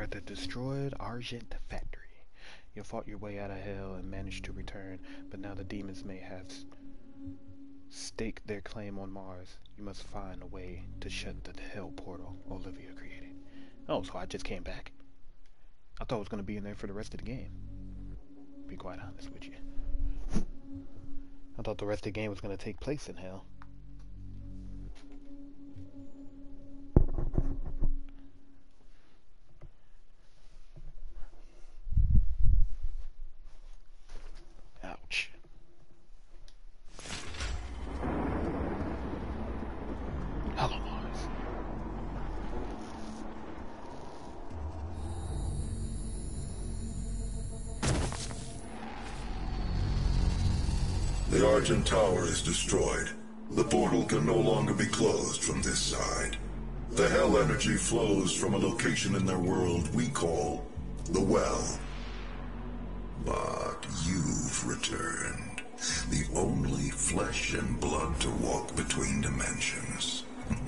at the destroyed Argent factory. You fought your way out of hell and managed to return, but now the demons may have staked their claim on Mars. You must find a way to shut the hell portal Olivia created. Oh, so I just came back? I thought I was going to be in there for the rest of the game. To be quite honest with you. I thought the rest of the game was going to take place in hell. Ouch. Hello, Mars. The Argent Tower is destroyed. The portal can no longer be closed from this side. The hell energy flows from a location in their world we call the Well. But you've returned. The only flesh and blood to walk between dimensions.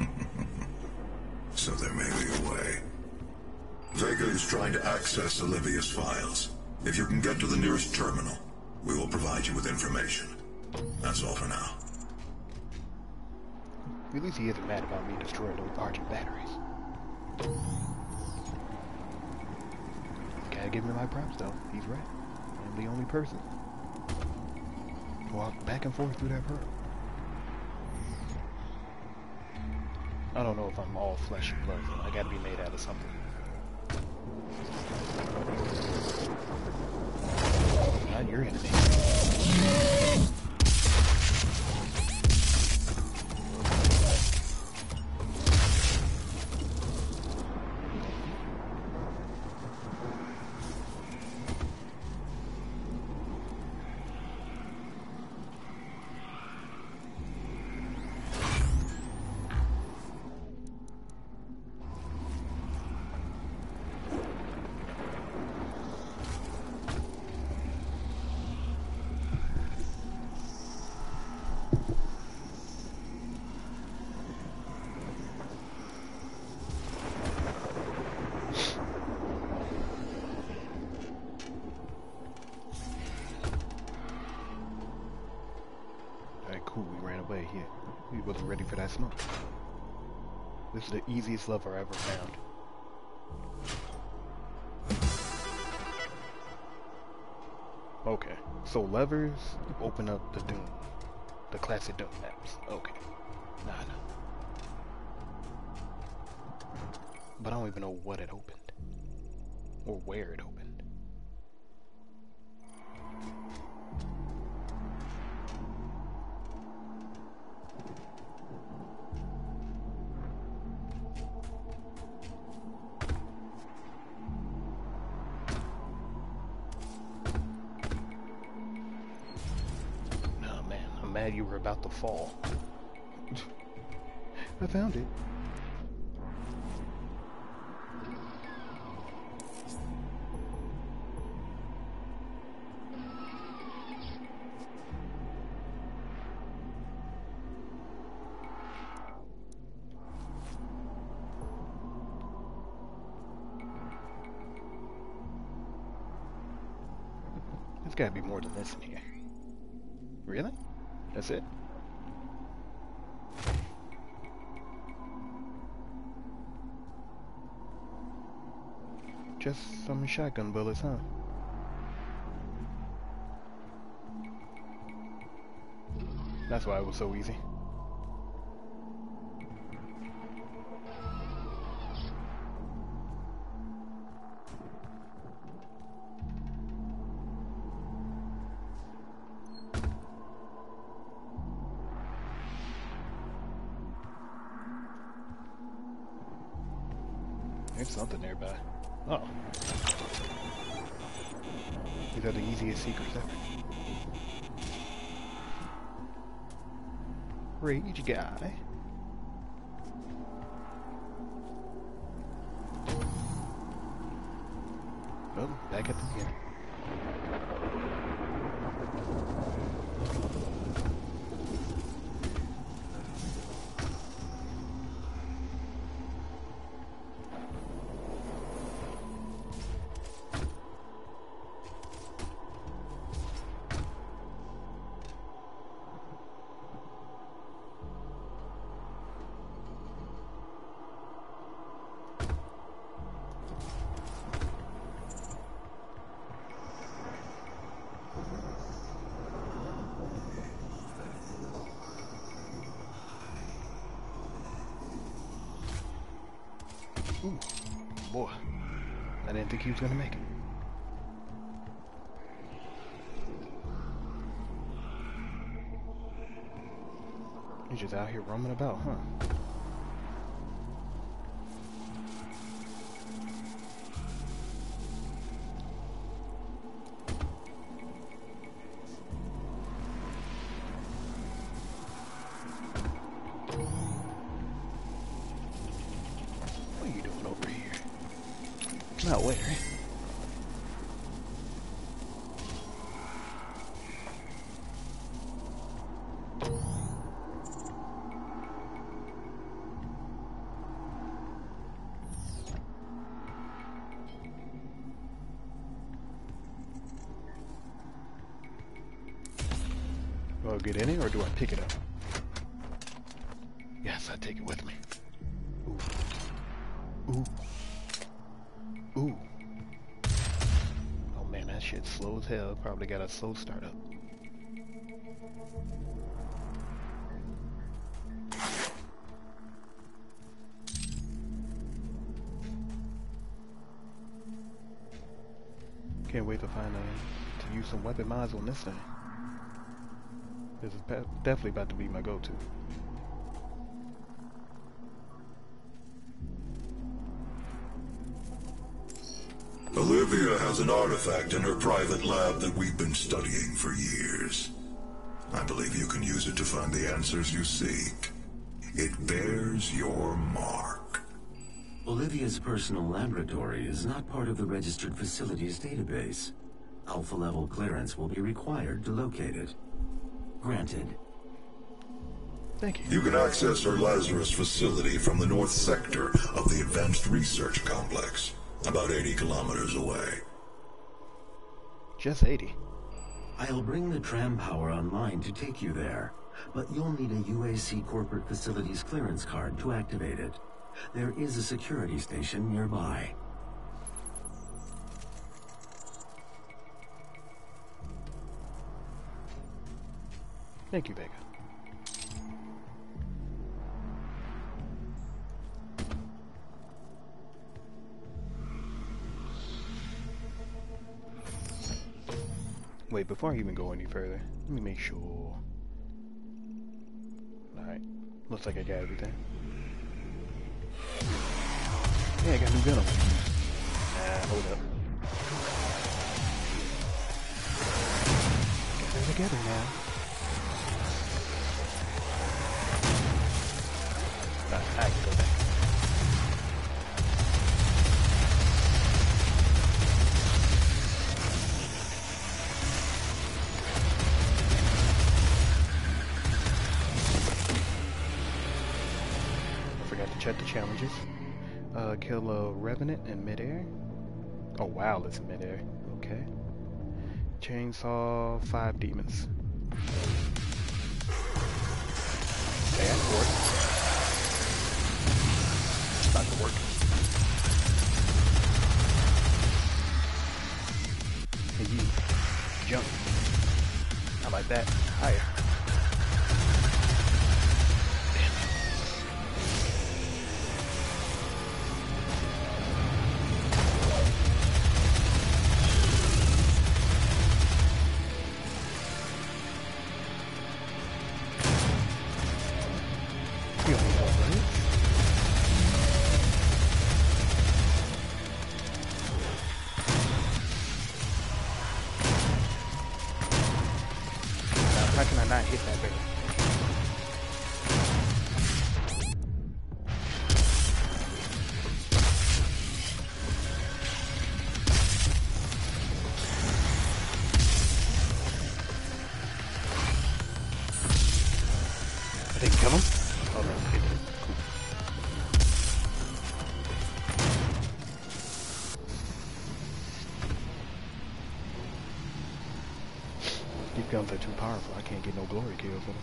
So there may be a way. Vega is trying to access Olivia's files. If you can get to the nearest terminal, we will provide you with information. That's all for now. At least he isn't mad about me destroying those Argent batteries. Gotta give him my props though. He's right. I'm the only person to walk back and forth through that portal. I don't know if I'm all flesh and blood though. I gotta be made out of something. Not your enemy. Cool, we ran away here. We wasn't ready for that smoke. This is the easiest lever I ever found. Okay, so levers open up the Doom. The classic Doom maps. Okay. Nah. But I don't even know what it opened. Or where it opened. You were about to fall. I found it. There's gotta be more to this in here. Really? That's it? Just some shotgun bullets, huh? That's why it was so easy. There's something nearby. Oh. These are the easiest secrets ever. Rage guy. Oh, back at the beginning. Ooh, boy. I didn't think he was gonna make it. He's just out here roaming about, huh? What are you doing over here? Not where? Do I get in it or do I pick it up? Yes, I take it with me. Ooh. Ooh. Ooh. Oh man, that shit's slow as hell. Probably got a slow startup. Can't wait to to use some weapon mods on this thing. This is definitely about to be my go-to. Olivia has an artifact in her private lab that we've been studying for years. I believe you can use it to find the answers you seek. It bears your mark. Olivia's personal laboratory is not part of the registered facilities database. Alpha-level clearance will be required to locate it. Granted. Thank you. You can access her Lazarus facility from the north sector of the Advanced Research Complex, about 80 kilometers away. Just 80. I'll bring the tram power online to take you there, but you'll need a UAC corporate facilities clearance card to activate it. There is a security station nearby. Thank you, Vega. Wait, before I even go any further, let me make sure. Alright, looks like I got everything. Yeah, I got a new gun on. Hold up. Get them together now. I can go back. I forgot to check the challenges. Kill a revenant in midair. Oh wow, it's midair. Okay. Chainsaw 5 demons. Okay, that worked. Not gonna work. Hey you, jump. How like that? Higher. How can I not hit that barrel? I didn't kill him? Oh no, okay. Cool. These guns are too powerful. I can't get no glory kills with them.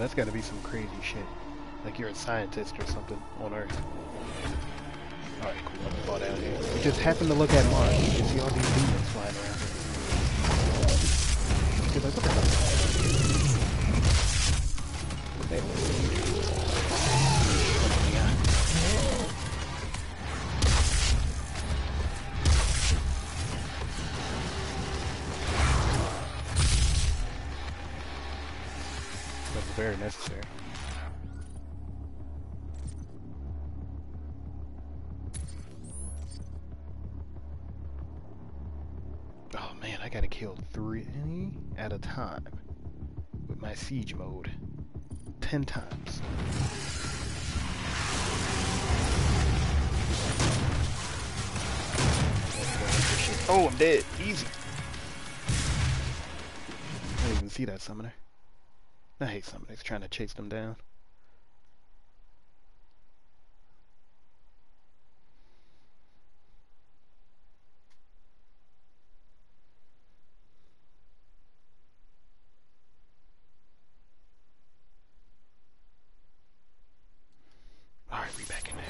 that's gotta be some crazy shit. Like you're a scientist or something on Earth. Alright, cool. I'm gonna fall down here. We just happen to look at Mars. You can see all these demons flying around. You're like, what the hell? There. That's very necessary. Oh man, I gotta kill 3 at a time with my siege mode 10 times. Oh, I'm dead. Easy. I didn't even see that summoner. I hate summoners trying to chase them down. Alright, we back in there.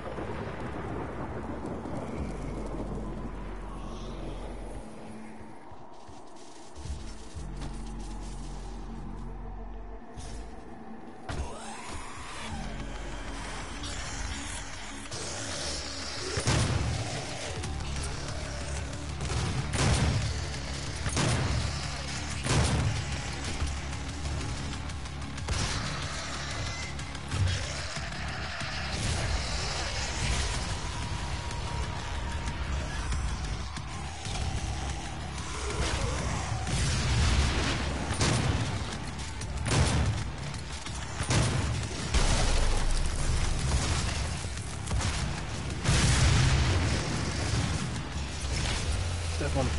Step on me.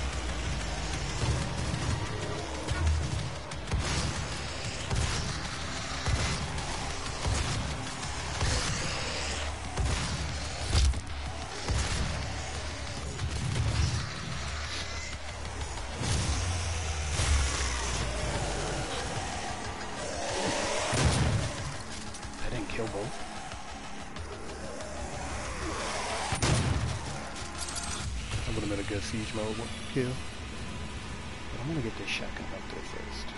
I didn't kill both. I would have been a good siege mode kill. But I'm gonna get this shotgun up there first.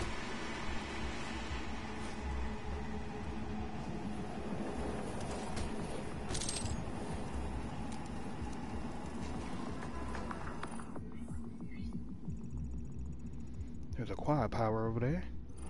There's a quad power over there.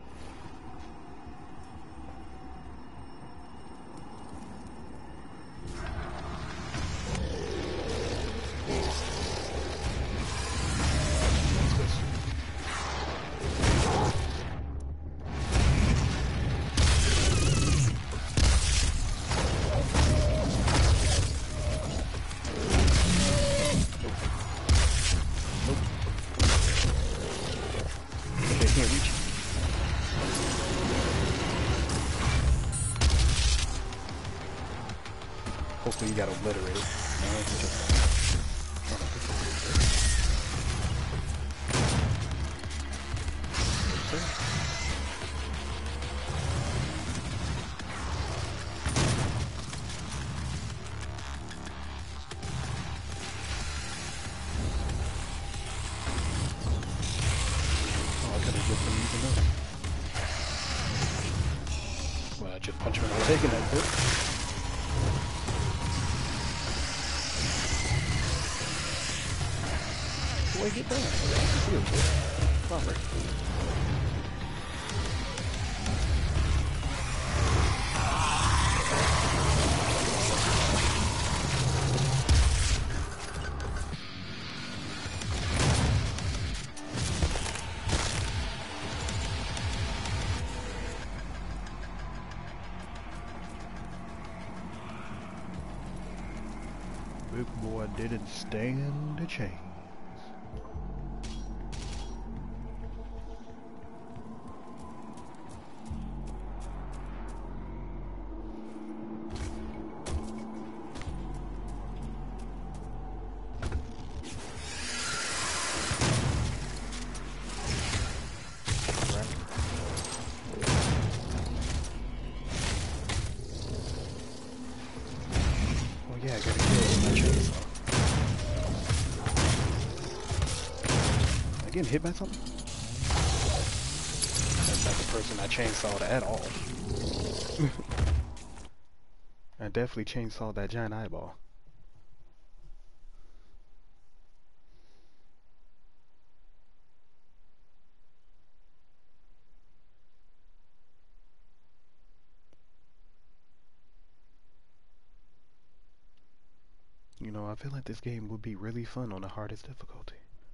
Hopefully you got obliterated. No, it's just... Oh, I could have just been using that. Well, I just punched him in the leg and that hurt. Boy, get down. Proper. Big boy didn't stand a chance. yeah, I gotta kill my chainsaw. Am I getting hit by something? That's not the person I chainsawed at all. I definitely chainsawed that giant eyeball. You know, I feel like this game would be really fun on the hardest difficulty.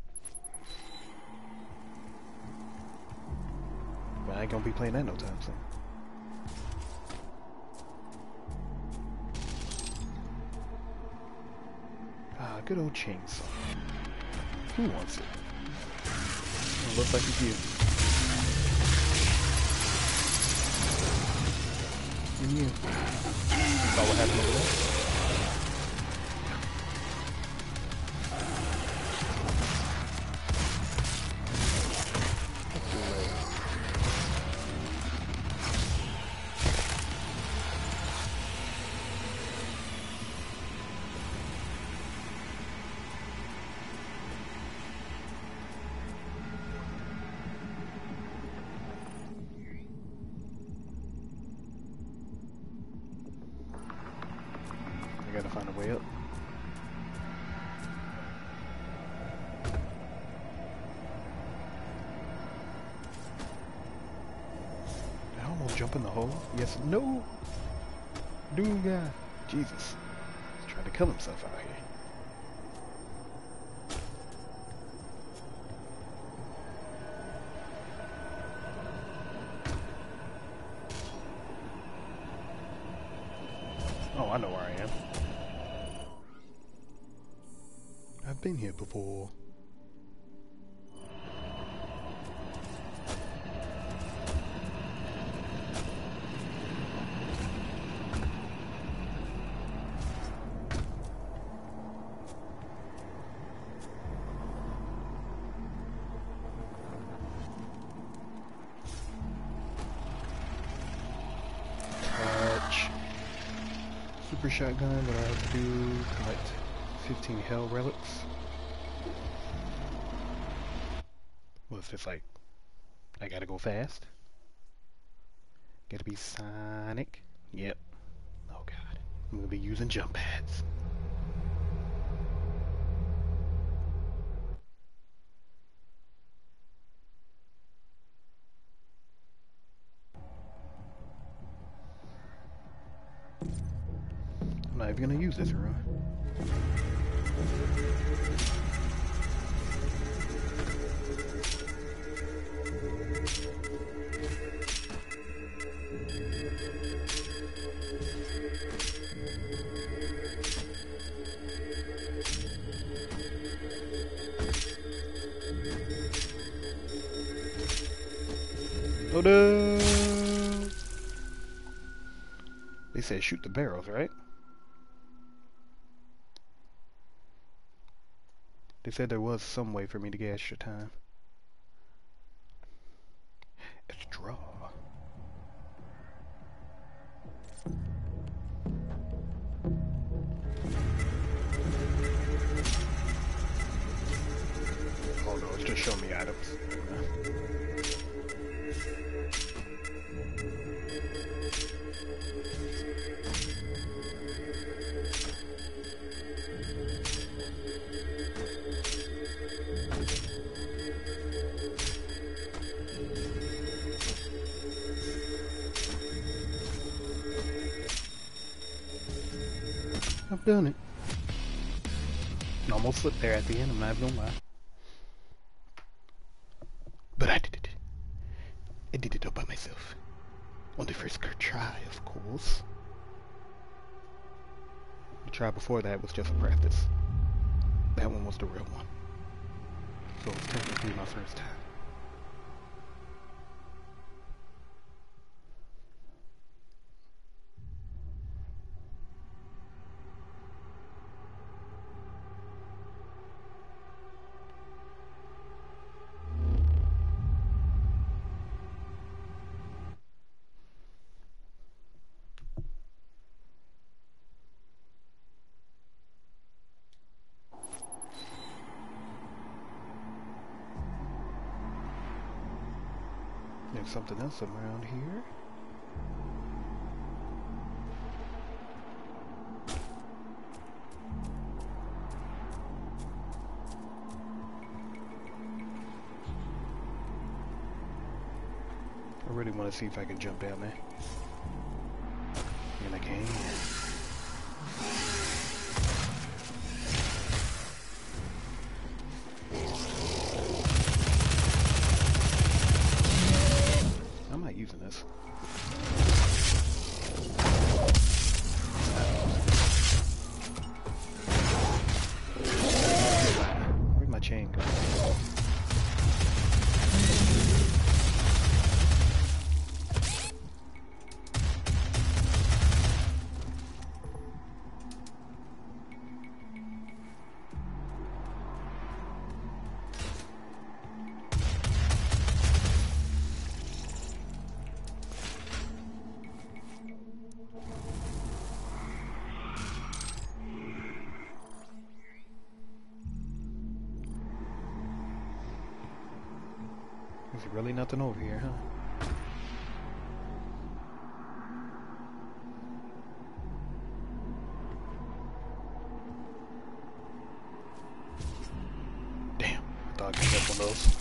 But I ain't gonna be playing that no time soon. Ah, good old chainsaw. Who wants it? It looks like it's you. And you. Saw what happened over there? I gotta find a way up. Did I almost jump in the hole? Yes, no! Dude, guy. Jesus. He's trying to kill himself out here. Oh, I know where I am. I've been here before. Touch. Super shotgun, what I have to do, collect 15 hell relics. Well, it's just like, I gotta go fast. Gotta be Sonic. Yep. Oh god. I'm gonna be using jump pads. I'm not even gonna use this run. Oh no! They said shoot the barrels, right? They said there was some way for me to get extra time. Extra. Oh no, it's just showing me items. I've done it. Almost slipped there at the end, I'm not even gonna lie. But I did it. I did it all by myself. On the first try, of course. The try before that was just a practice. That one was the real one. So it was technically my first time. something else around here. I really want to see if I can jump down there. And I can. I'm not using this. Where'd my chain go? There's really nothing over here, huh? Damn, I thought I could get one of those.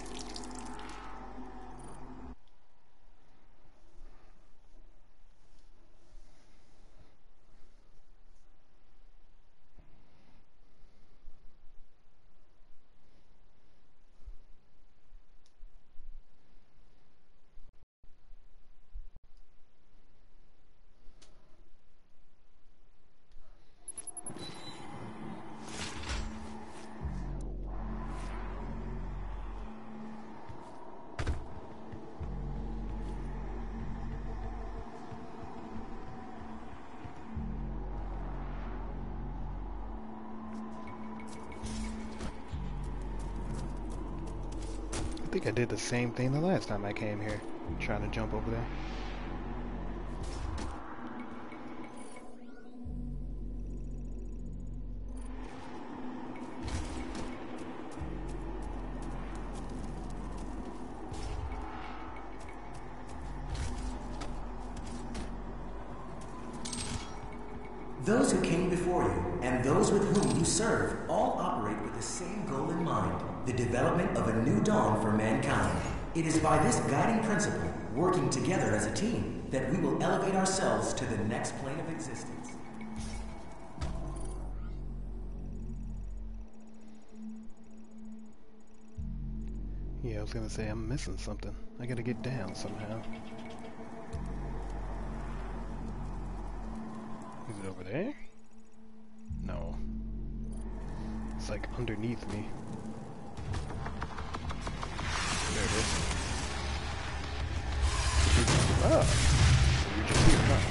I think I did the same thing the last time I came here, trying to jump over there. Those who came before you, and those with whom you serve, all operate with the same goal in mind, the development of a new dawn for mankind. It is by this guiding principle, working together as a team, that we will elevate ourselves to the next plane of existence. Yeah, I was gonna say I'm missing something. I gotta get down somehow. Is it over there? No. It's like underneath me. There it is. Oh! You're just here, huh?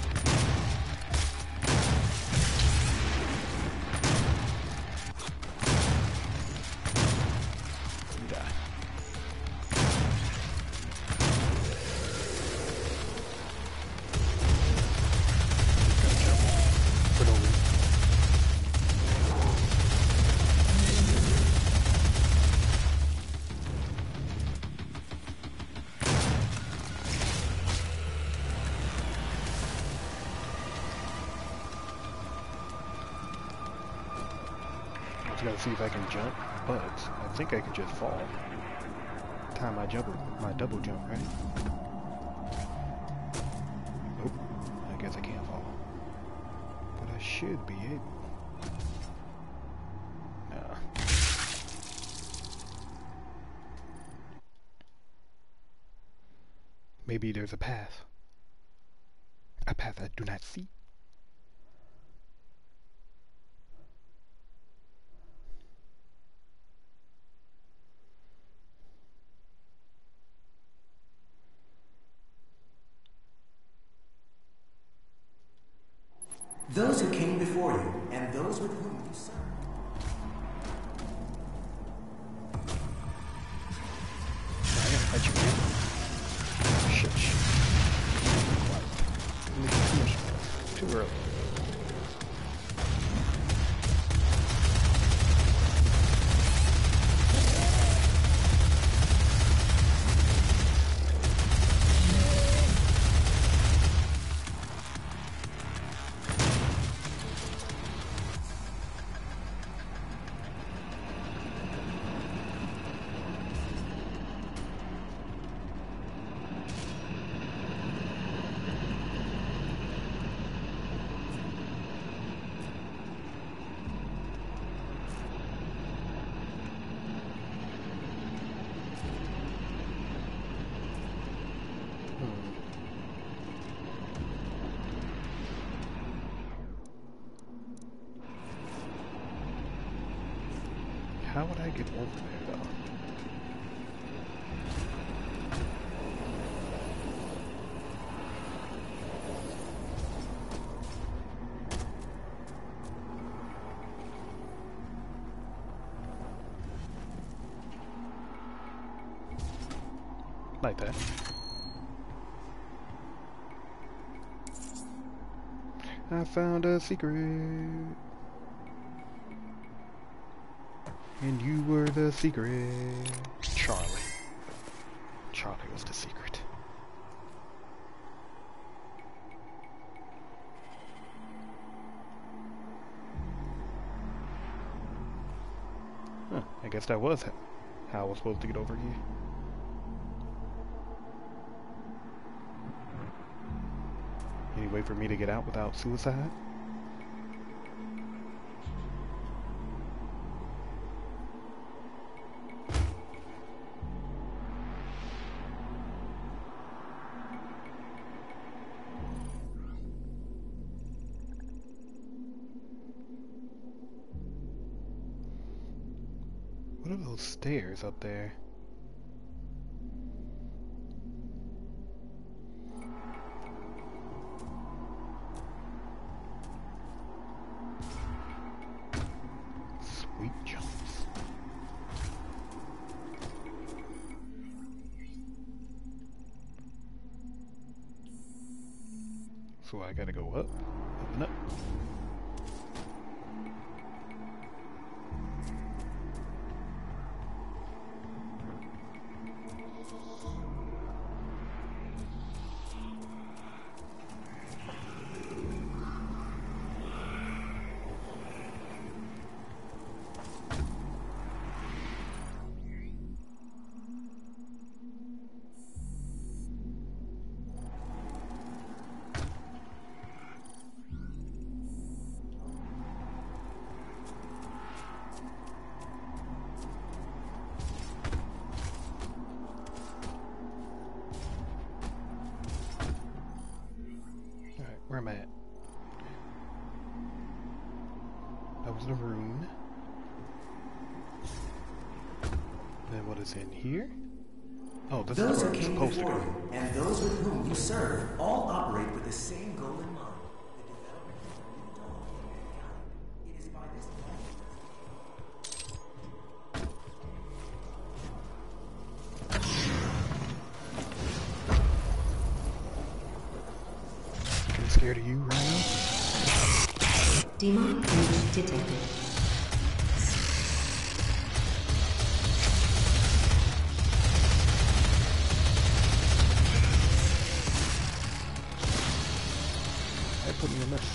You die. For no reason. I was gonna see if I can jump, but I think I can just fall. Time I jump, my double jump, right? Nope. I guess I can't fall. But I should be able. Nah. Maybe there's a path. A path I do not see. Those who came before you, and those with whom you serve. I gotta fight you, man. Shit. Too early. How would I get over there, though? Like that. I found a secret. And you were the secret. Charlie. Charlie was the secret. Huh, I guess that was how I was supposed to get over here. Any way for me to get out without suicide? What are those stairs up there? Sweet jumps. So I gotta go up, open up. Where am I at? That was the rune. Then what is in here? Oh, this Those is who where I'm came supposed to before go. you and those with whom you serve all operate with the same goal in mind. The development of a new dawn for mankind. It is by this Getting scared of you right now? Demonic breach detected. That put me in this.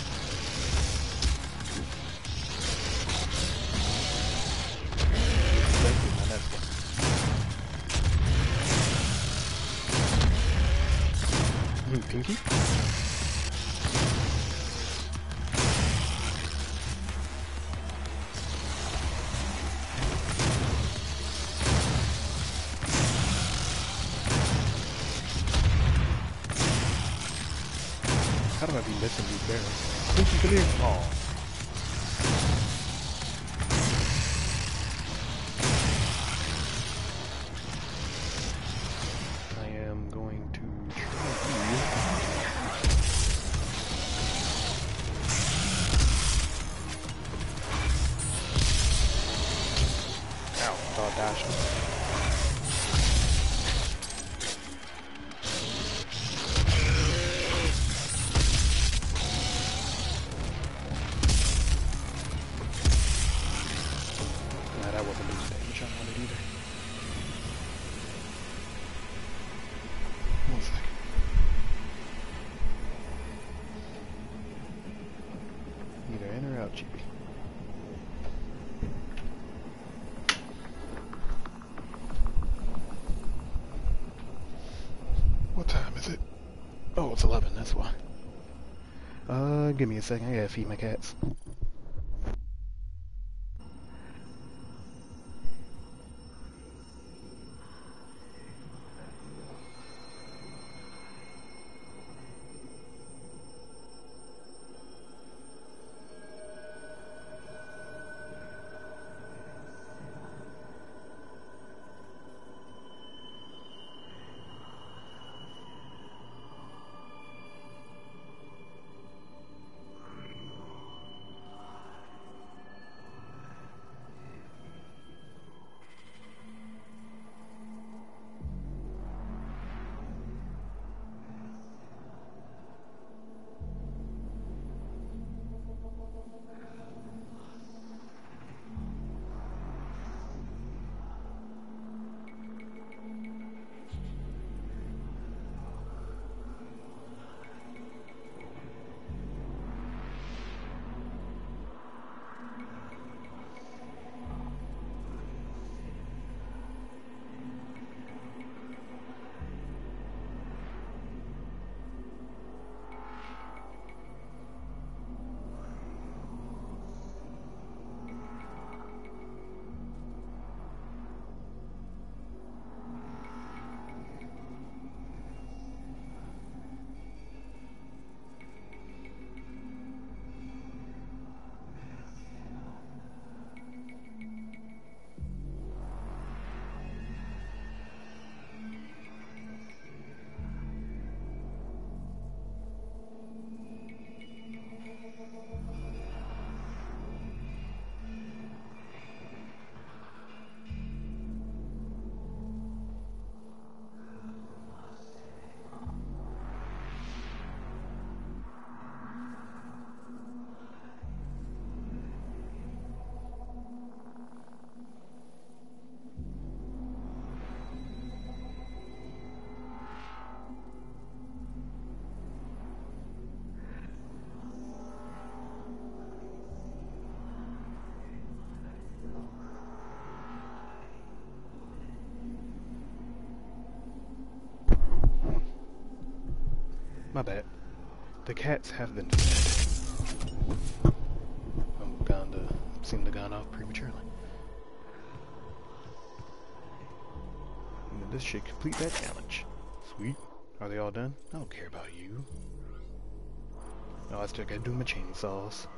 Pinky? How do I be missing these barrels? Pinky, come here. Oh. I am going to try Ow, thought dashing. That wasn't the damage I wanted either. One second. Either in or out, GB. What time is it? Oh, it's 11, that's why. Give me a second, I gotta feed my cats. My bad. The cats have been fed. I'm gonna seem to gone off prematurely. And this should complete that challenge. Sweet. Are they all done? I don't care about you. No, I still gotta do my chainsaws.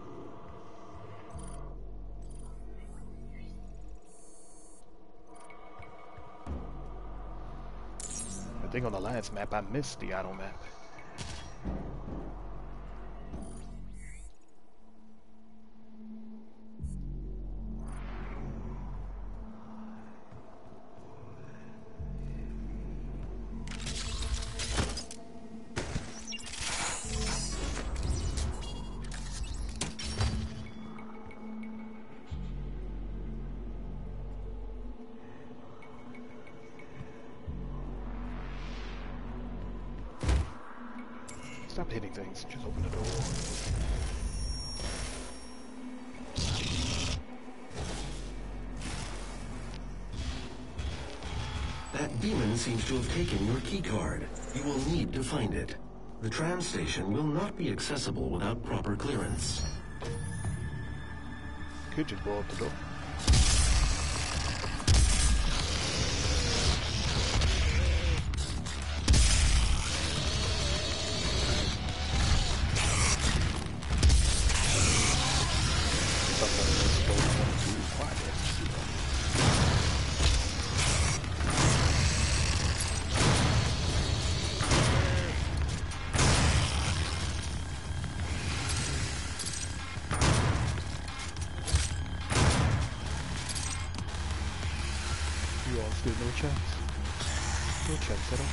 I think on the last map I missed the auto map. Stop hitting things, just open the door. That demon seems to have taken your keycard. You will need to find it. The tram station will not be accessible without proper clearance. Could just blow up the door. You all still no checks? No checks at all?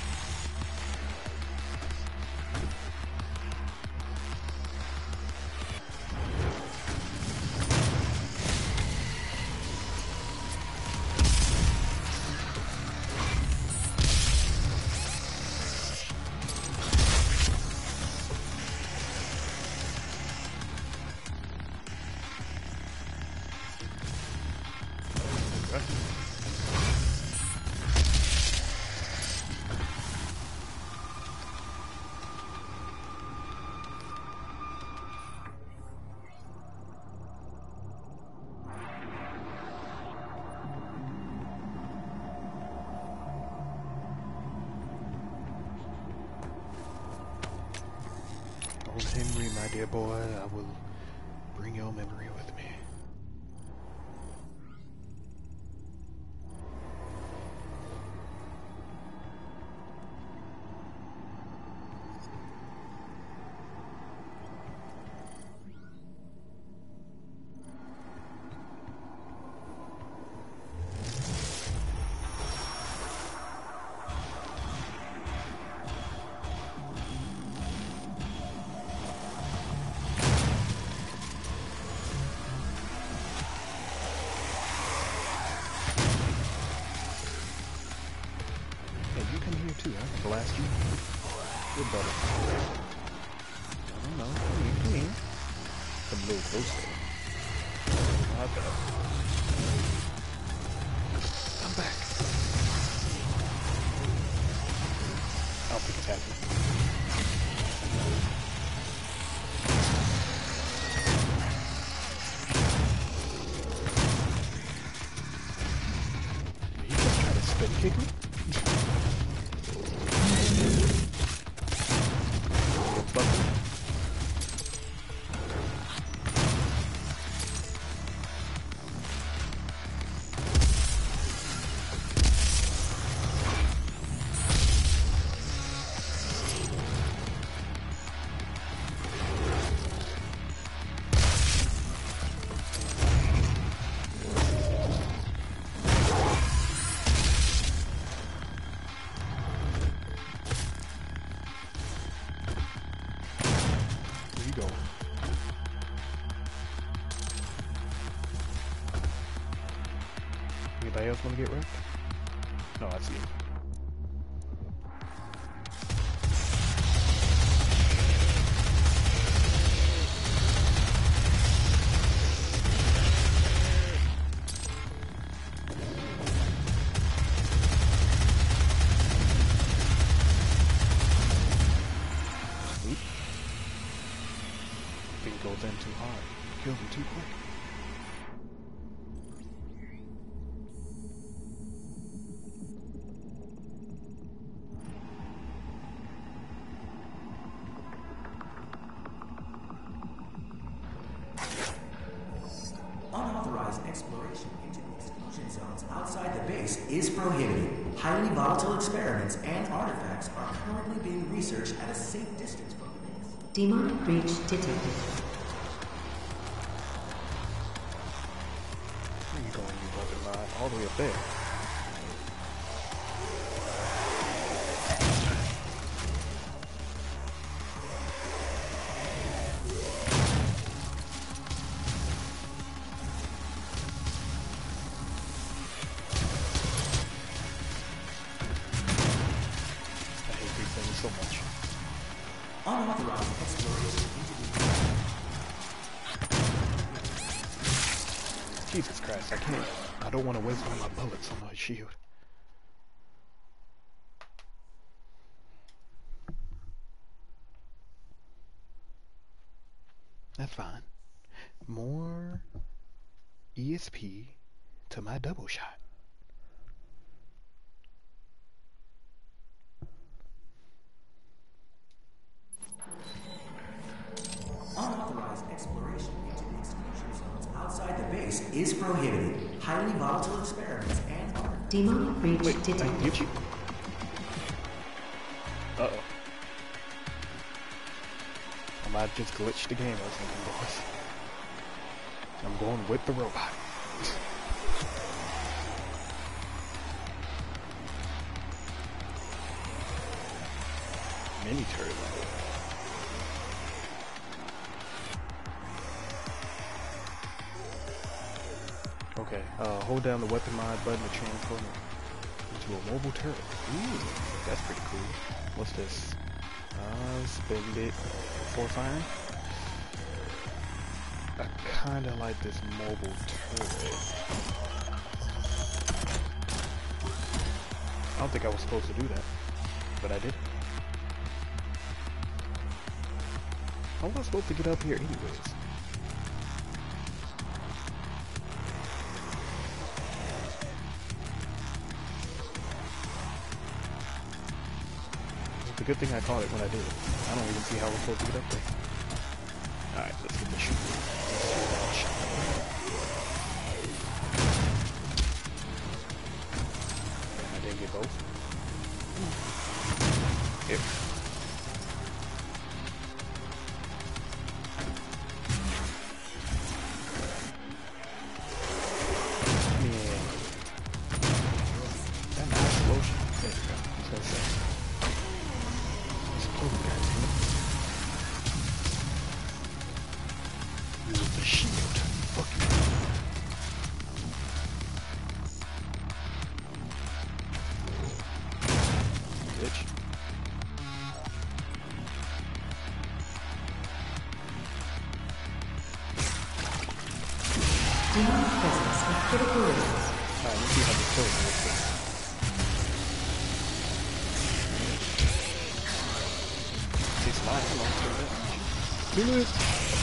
Old Henry, my dear boy, I will bring your memory with me. Too, I can blast you. Good brother. I don't know. Come in. Come a little closer. Okay. Come back. I don't think it's happening. Did he just try to spin kick me? Anybody else want to get wrecked? No, I see. thing goes in too hard. Kills him too quick. Unauthorized exploration into the exclusion zones outside the base is prohibited. Highly volatile experiments and artifacts are currently being researched at a safe distance from the base. Demonic breach detected. Where you going, you weapon mod? All the way up there. So much. Unauthorized exploration into the... Jesus Christ, I can't. I don't want to waste all my bullets on my shield. That's fine. More ESP to my double shot. Unauthorized exploration into the exclusion zones outside the base is prohibited. Highly volatile experiments and artifacts. Demonic breach Wait, I detected. can get you. Uh-oh. I might have just glitched the game or something, boys. I'm going with the robot. Mini turtle. Okay, hold down the weapon mod button to transform it into a mobile turret. Ooh, that's pretty cool. What's this? Spend it before firing. I kinda like this mobile turret. I don't think I was supposed to do that, but I did. How was I supposed to get up here anyways? It's a good thing I caught it when I did. I don't even see how we're supposed to get up there. Alright, let's get the shoot. I didn't get both. Here. Yeah. That nice explosion. There we go. I was gonna say. Oh, use the shield. Fuck you. Bitch. Demonic presence of critical risks. Alright, let's see how this goes real quick. Takes fire, long term damage. Do it!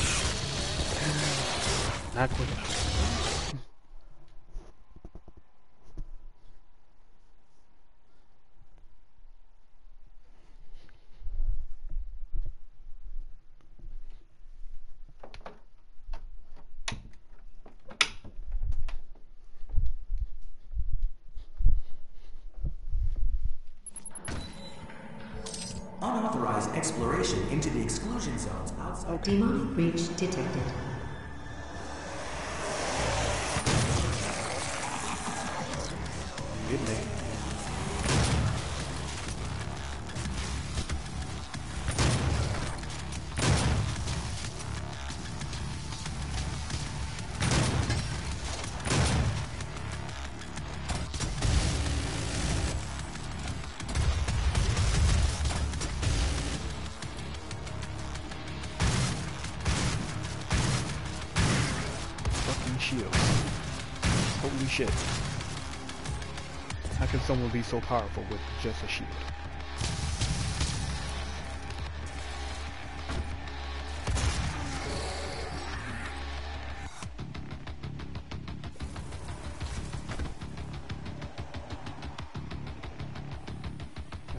Not quick enough. Unauthorized exploration into the exclusion zones outside. Demonic breach detected. Get me. Fucking shield. Holy shit. How can someone be so powerful with just a shield?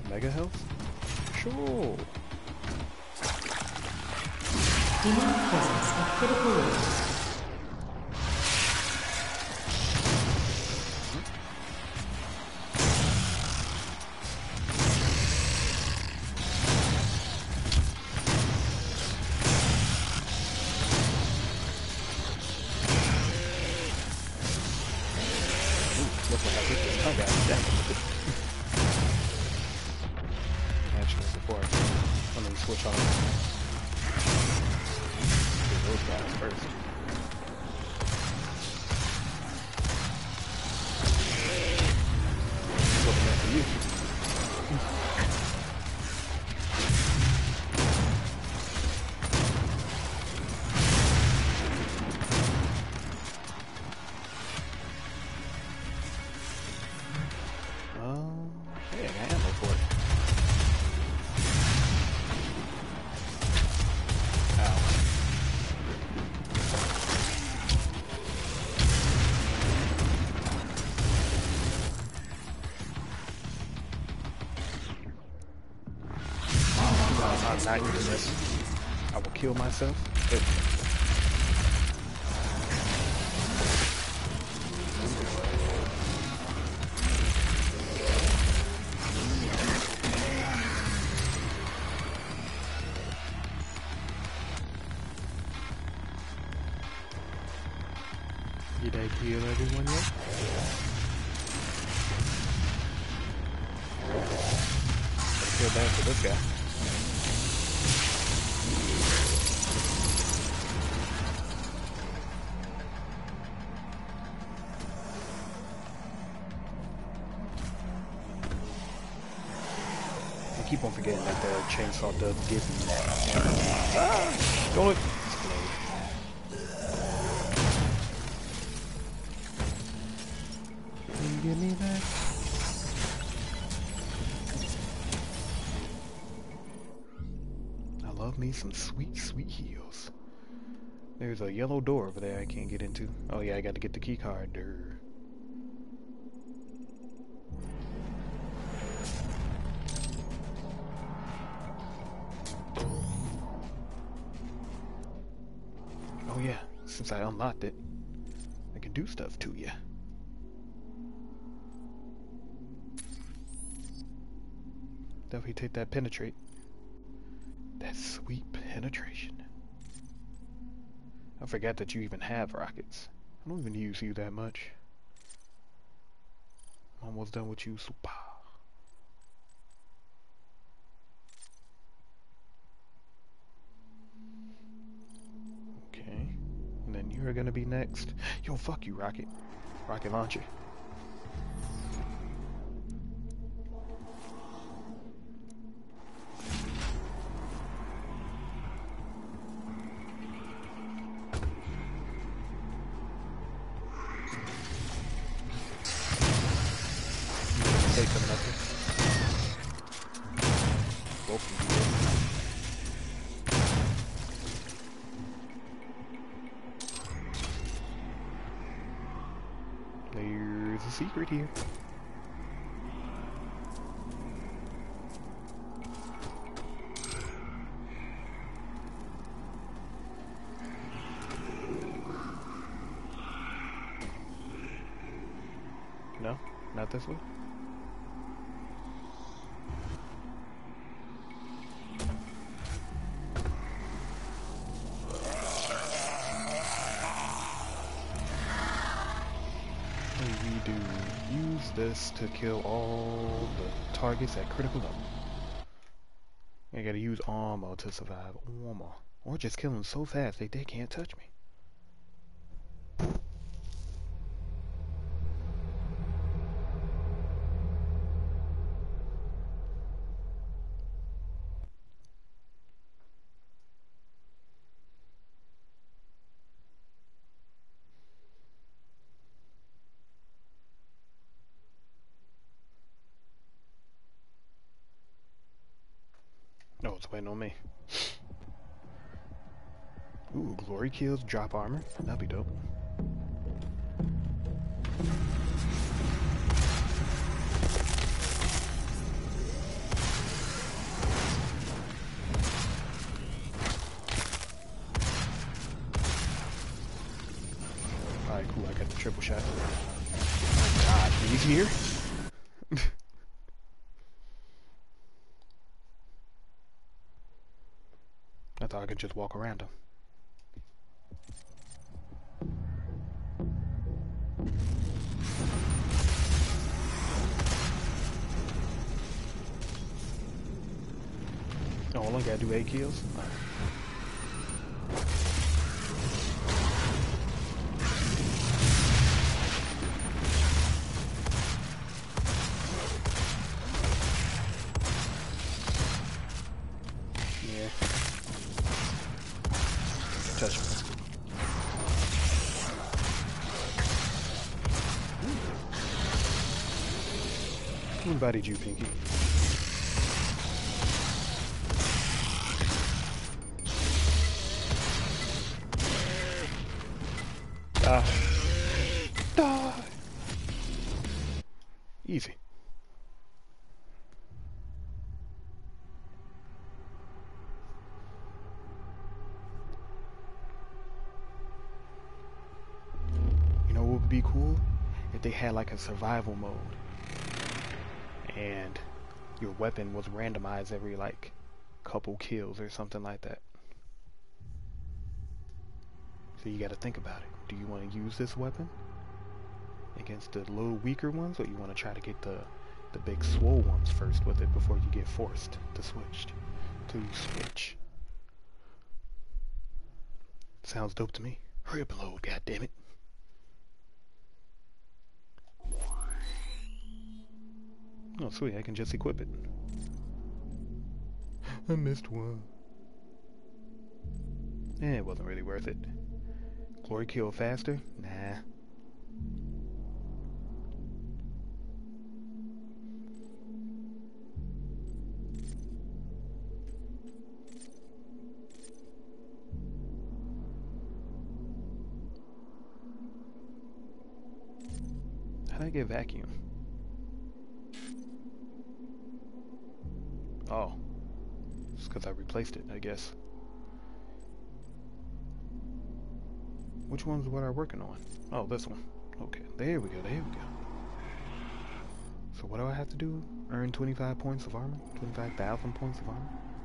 Mega health? Sure. Demonic presence at critical rate. Look what I did this time, guys. Damn. Actually, before let me switch on. Do those guys first. Looking after you. Yeah, I got ammo for it. Ow. I'm not doing this. I will kill myself. Did I kill everyone yet? I feel bad for this guy. I keep on forgetting that the chainsaw does give me that. Don't explode. Give me that. I love me some sweet, sweet heals. There's a yellow door over there I can't get into. Oh yeah, I got to get the key card. Oh yeah, since I unlocked it, I can do stuff to you. Definitely take that penetrate. That sweet penetration. I forgot that you even have rockets. I don't even use you that much. I'm almost done with you, super. Okay. And then you're gonna be next. Yo, fuck you, rocket. Rocket launcher. Coming up here. Both of you. There's a secret here. No, not this way. Use this to kill all the targets at critical level. I gotta use armor to survive. Armor. Or just kill them so fast they can't touch me. Oh, it's waiting on me. Ooh, glory kills, drop armor. That'd be dope. Alright, cool, I got the triple shot. Oh my god, he's here? I thought I could just walk around him. Oh, only gotta do 8 kills? Alright. Yeah. Touch me. Who invited you, Pinky? Die! Easy. You know what would be cool? If they had like a survival mode and your weapon was randomized every like couple kills or something like that. So you gotta think about it. Do you want to use this weapon against the little weaker ones, or you want to try to get the big swole ones first with it before you get forced to switch? Sounds dope to me. Hurry up and load, goddammit. Oh sweet, I can just equip it. I missed one. It wasn't really worth it. Glory kill faster? Nah. How'd I get vacuum? Oh. It's because I replaced it, I guess. Which one's what I'm working on? Oh, this one. Okay, there we go, there we go. So what do I have to do? Earn 25 points of armor? 25,000 points of armor?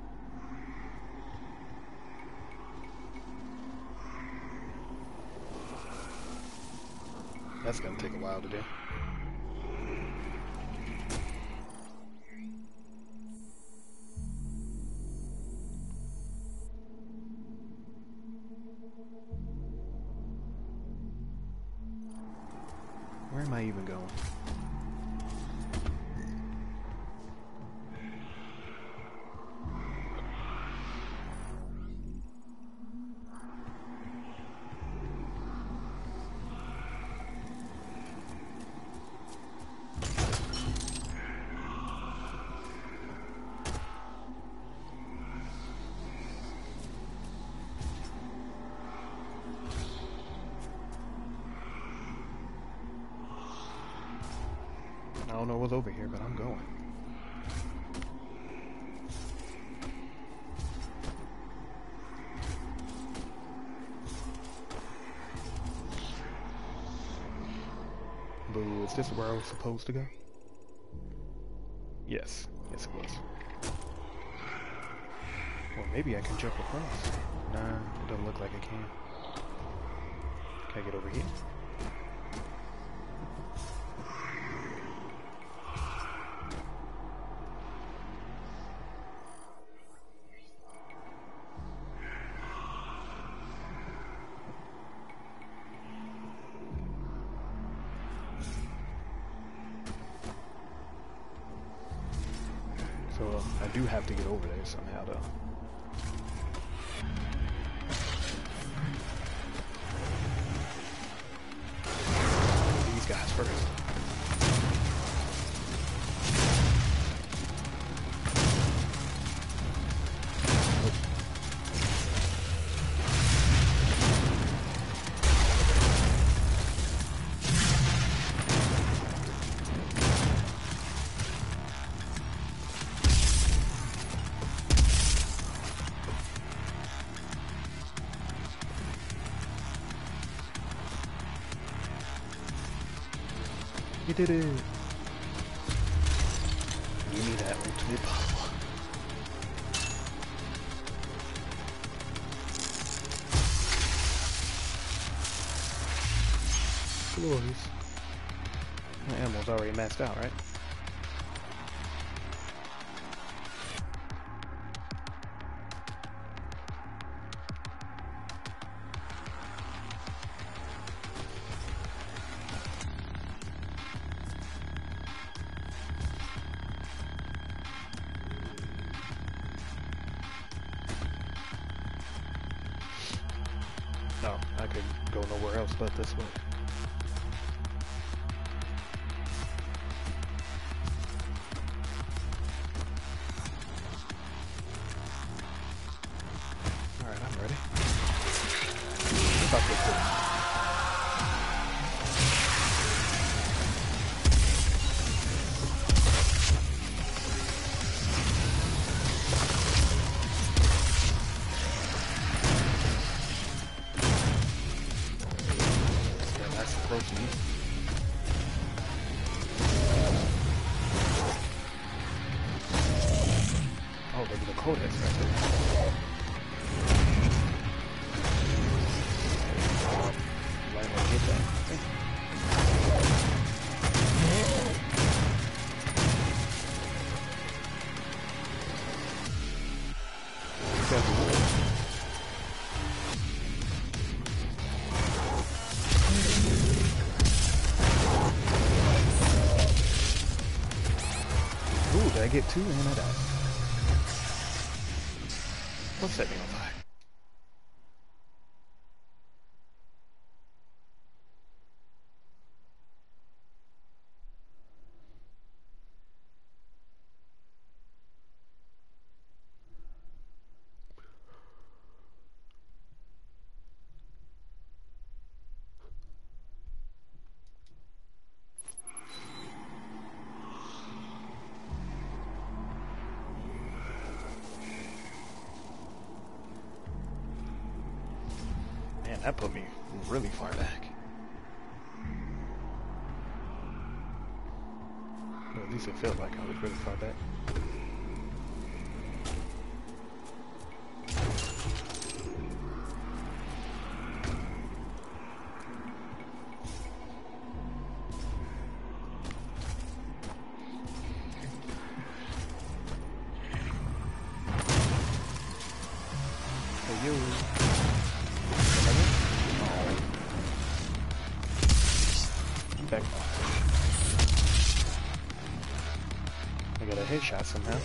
That's gonna take a while to do. Where am I even going? I don't know what's over here, but I'm going. Boo, is this where I was supposed to go? Yes. Yes, it was. Well, maybe I can jump across. Nah, it doesn't look like I can. Can I get over here? So I do have to get over there somehow, though. These guys first. You did it. Give me that ultimate power. Glorious. My ammo's already maxed out, right? No, I could go nowhere else but this way. Alright, I'm ready. What about this thing? Yeah, that's close to me. Oh, look at the codex right there. Might want to get that. Ooh, did I get two and I died? What set me on fire? Man, that put me really far back. Or at least it felt like I was really far back. Hey, you. Back. I got a headshot somehow.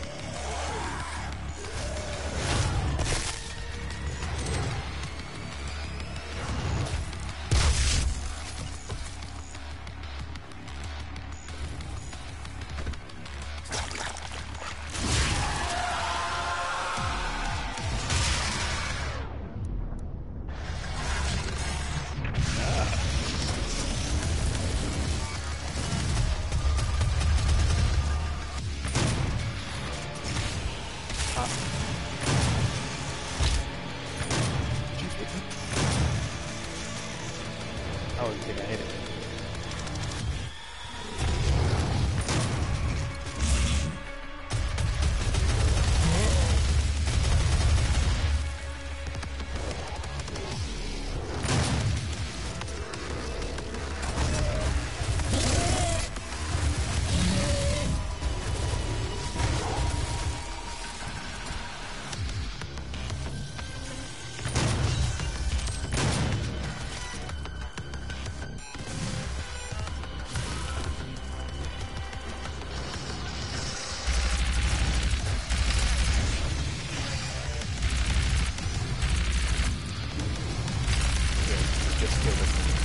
I wouldn't think I hit it. Just kill this one.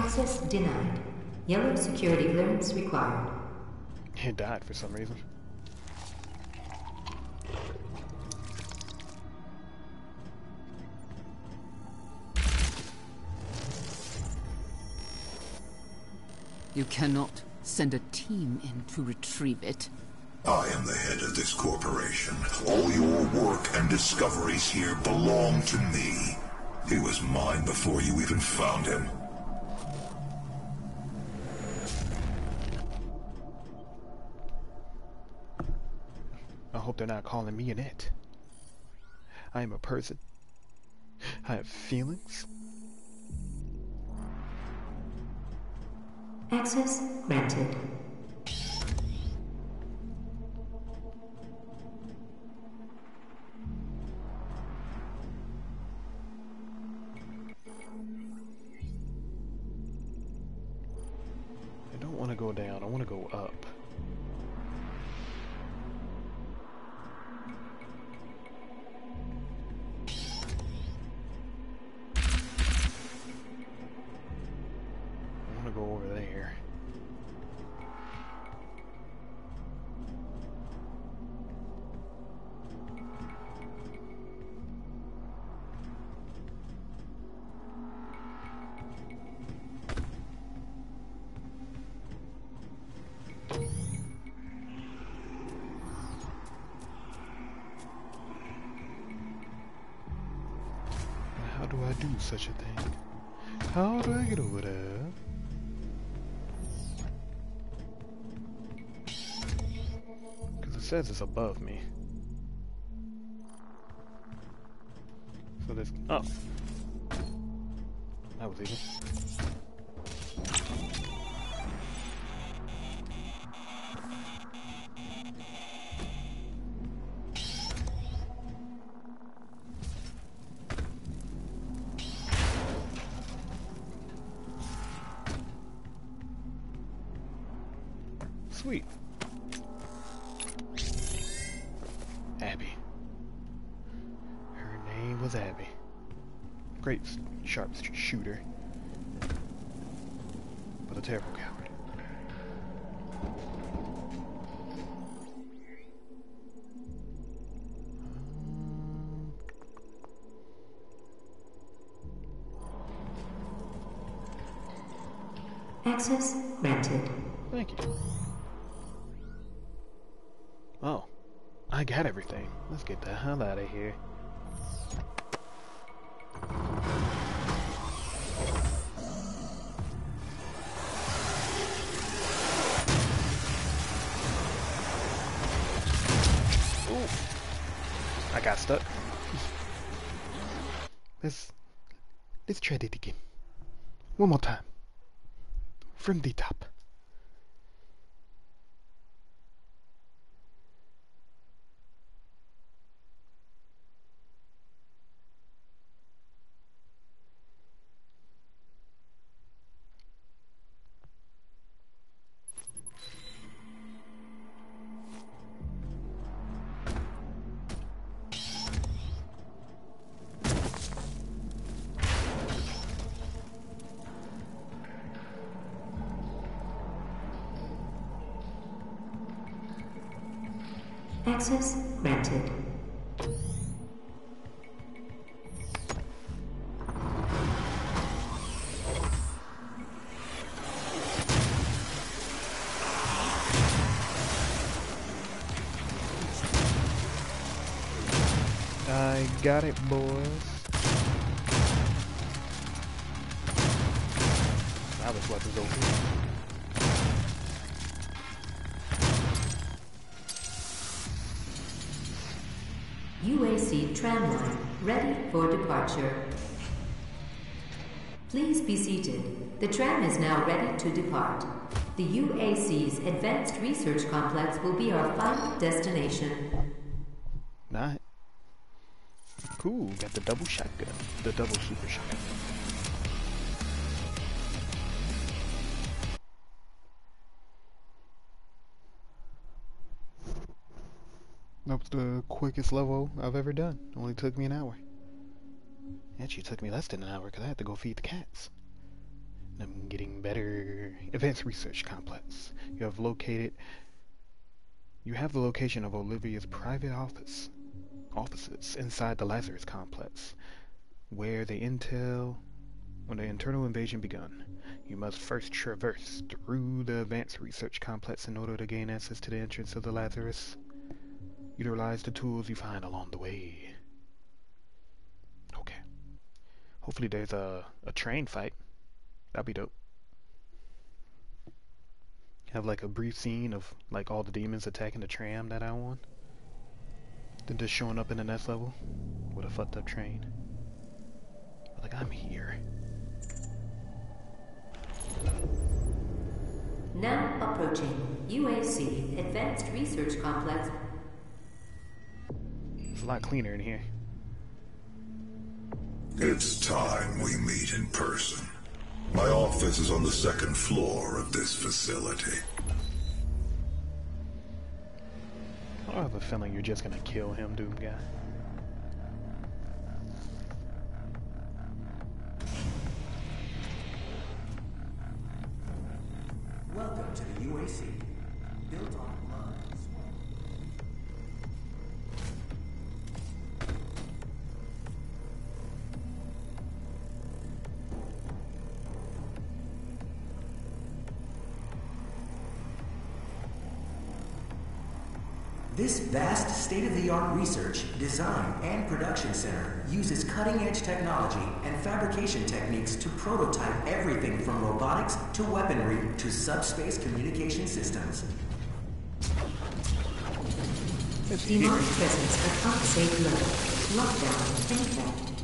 Access denied. Yellow security clearance required. It died for some reason. You cannot send a team in to retrieve it. I am the head of this corporation. All your work and discoveries here belong to me. He was mine before you even found him. I hope they're not calling me an it. I am a person. I have feelings. Access granted. I don't want to go down, I want to go up. I want to go over there. How do I do such a thing? How do I get over there? Because it says it's above me. So there's... oh. That was easy. Sweet. Abby. Her name was Abby. Great sharp shooter, but a terrible coward. Access granted. Thank you. Oh, I got everything. Let's get the hell out of here. Ooh, I got stuck. Let's try it again. One more time. From the top. Access granted. I got it, boys. Now this weapon's over. UAC tramline ready for departure. Please be seated. The tram is now ready to depart. The UAC's Advanced Research Complex will be our final destination. Nice. Cool, got the double shotgun. The double super shotgun. That was the quickest level I've ever done. It only took me an hour. Actually, it took me less than an hour because I had to go feed the cats. I'm getting better. Advanced Research Complex. You have the location of Olivia's private offices inside the Lazarus Complex, where the internal invasion begun. You must first traverse through the Advanced Research Complex in order to gain access to the entrance of the Lazarus. Utilize the tools you find along the way. Okay. Hopefully there's a train fight. That'd be dope. Have like a brief scene of like all the demons attacking the tram that I want. Then just showing up in the next level with a fucked up train. Like, I'm here. Now approaching UAC Advanced Research Complex. It's a lot cleaner in here. It's time we meet in person. My office is on the second floor of this facility. I have a feeling you're just gonna kill him, Doom Guy. Welcome to the UAC, built on blood and sweat. This vast state-of-the-art research, design, and production center uses cutting-edge technology and fabrication techniques to prototype everything from robotics to weaponry to subspace communication systems. Demonic presence at unsafe level. Lockdown in effect.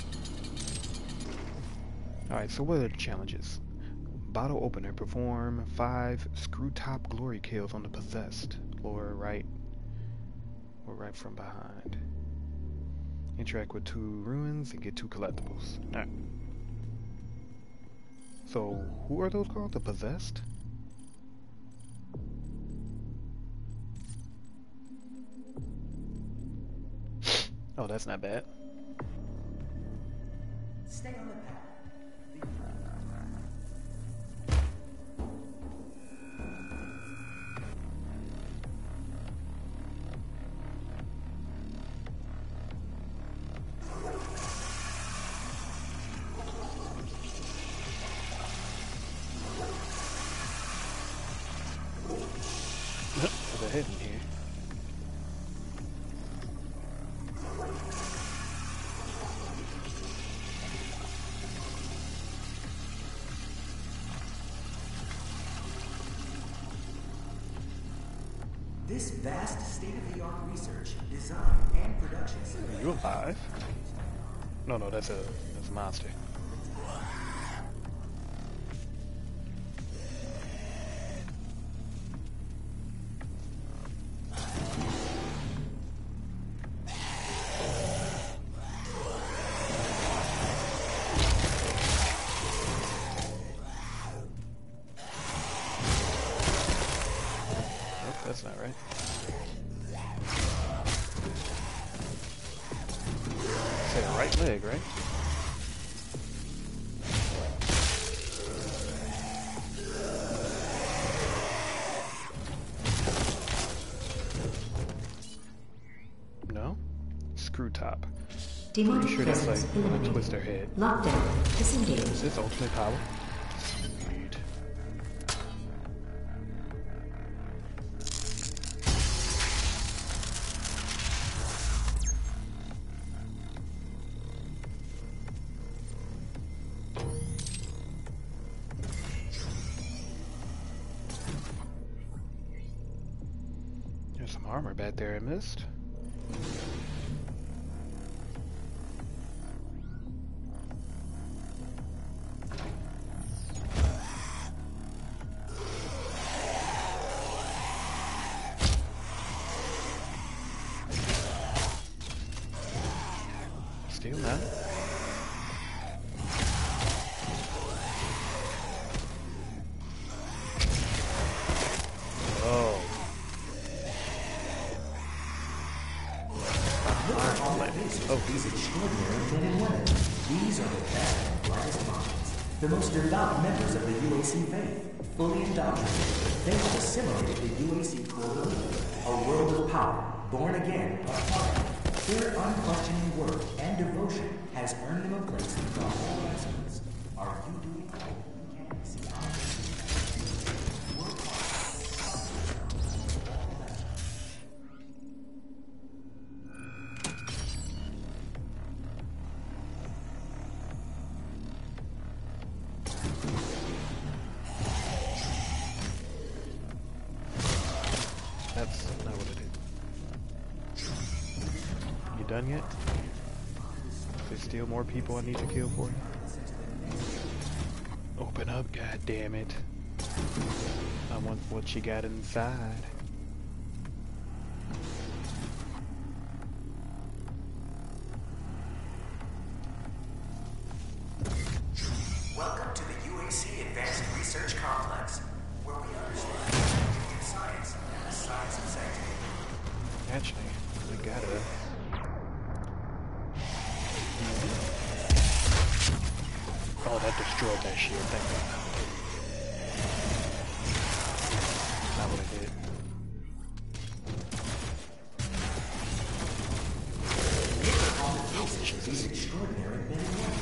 Alright, so what are the challenges? Bottle opener. Perform 5 screw top glory kills on the possessed. Lower right or right from behind. Interact with 2 ruins and get 2 collectibles. Alright. So, who are those called? The possessed? Oh, that's not bad. Stay on the path. There's a hidden here. This vast state-of-the-art research, design, and production center. Are you alive? No, that's a monster. That's not right. Say right leg, right? No? Screw top. Demonic Pretty sure that's like presence when I eliminated. twist their head. Lockdown disengaged. Is this ultimate power? Sweet. There's some armor back there I missed. Steal that. Oh. These extraordinary men and women. These are the best and brightest minds. The most devout members of the UAC faith, fully indoctrinated, they have assimilated the UAC core belief, a world of power, born again of fire. Their unquestioning work and devotion has earned them a place in God's holy lessons. Are you doing all you can to see our destiny? Work That's not what it is. You done yet? There's still more people I need to kill for you. Open up, goddammit. I want what you got inside. Welcome to the UAC Advanced Research Complex, where we understand human science and the science of sanctity. Actually, we gotta. Oh, that destroyed that shield. Thank God. Not what I did. Oh, Jesus. These extraordinary men and women.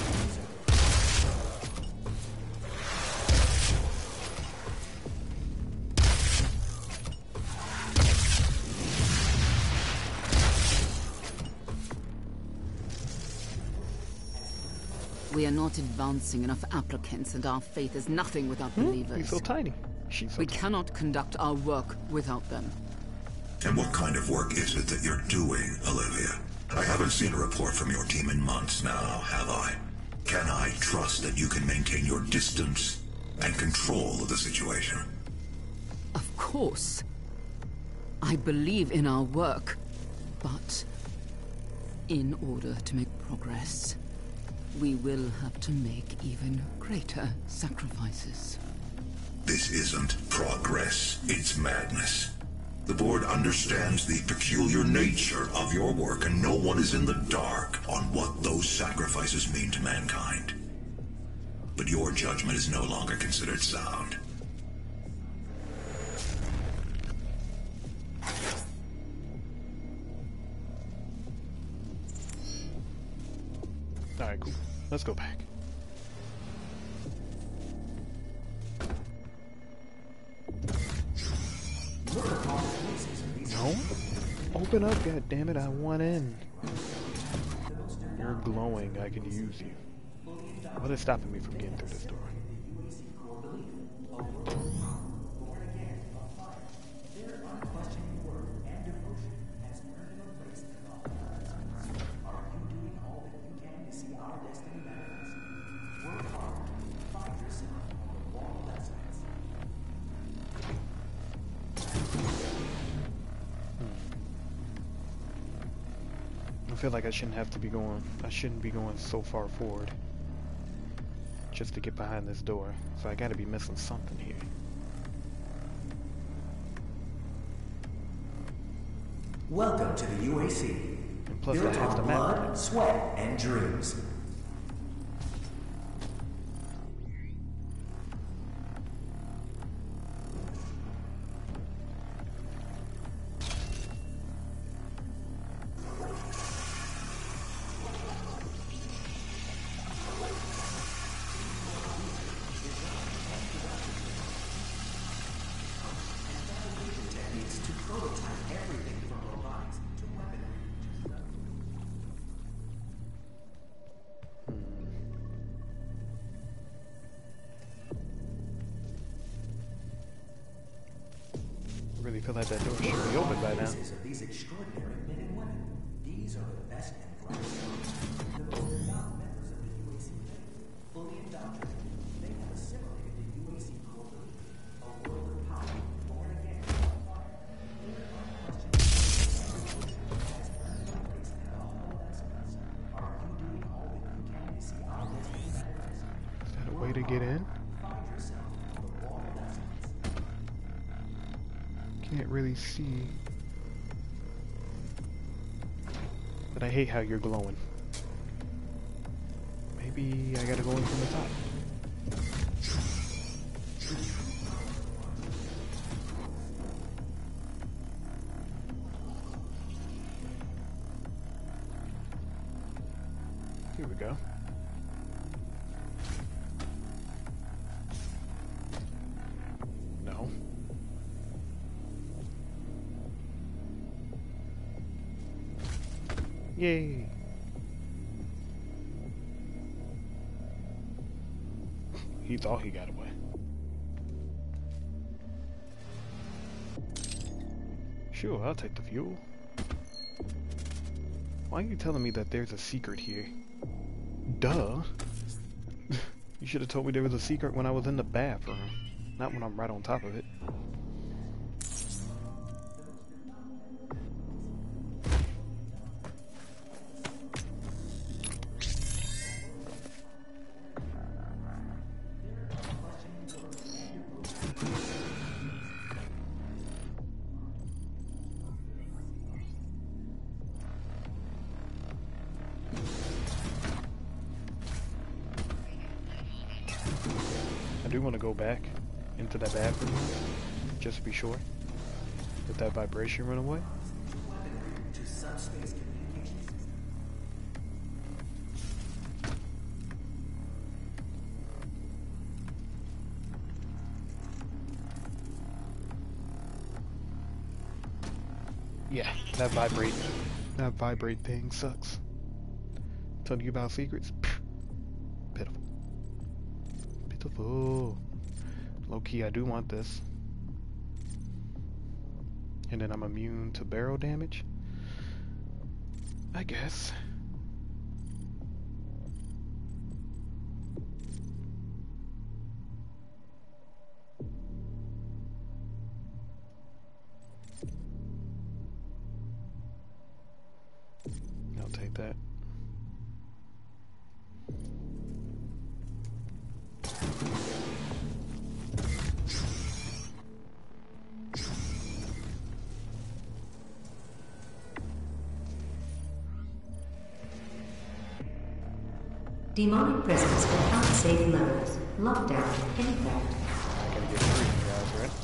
We are not advancing enough applicants, and our faith is nothing without believers. He's so tiny. She's so We tiny. cannot conduct our work without them. And what kind of work is it that you're doing, Olivia? I haven't seen a report from your team in months now, have I? Can I trust that you can maintain your distance and control of the situation? Of course. I believe in our work, but in order to make progress, we will have to make even greater sacrifices. This isn't progress, it's madness. The board understands the peculiar nature of your work, and no one is in the dark on what those sacrifices mean to mankind. But your judgment is no longer considered sound. Alright, cool. Let's go back. No? Open up, goddammit, I want in. You're glowing, I can use you. What is stopping me from getting through this door? I feel like I shouldn't have to be going, I shouldn't be going so far forward just to get behind this door. So I gotta be missing something here. Welcome to the UAC. And plus Built that has on the map. blood, sweat, and dreams. Techniques to prototype everything from robotics to weaponry. I really feel like that door should be open by now. Faces of these extraordinary men and women. These are the best and brightest. The most devout members of the UAC faith, fully indoctrinated. They have assimilated the UAC core belief, a world of power, born again of fire. Their unquestioning devotion has earned them a place in the Hall of Excellence. Are you doing all that you can to see our destiny manifest? Is that a way to get in? Find yourself on the wall of excellence. Can't really see. But I hate how you're glowing. Maybe I gotta go in from the top. Here we go. No. Yay! He thought he got away. Sure, I'll take the fuel. Why are you telling me that there's a secret here? Duh! You should have told me there was a secret when I was in the bathroom, not when I'm right on top of it. I do want to go back into that bathroom, just to be sure. Did that vibration run away? To subspace communications. Yeah, that vibrate thing sucks. Telling you about secrets? Pitiful. Pitiful. Low key, I do want this. And then I'm immune to barrel damage? I guess. I'll take that. Demonic presence at unsafe levels. Lockdown in effect. I gotta get through you guys, right?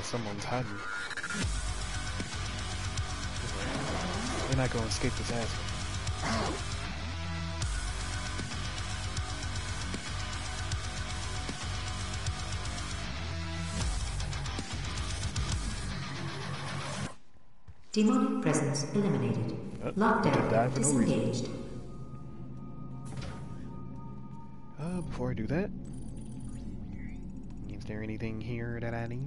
someone's hiding you. You're not gonna escape this asshole. Demonic presence eliminated. Lockdown disengaged. Before I do that, is there anything here that I need?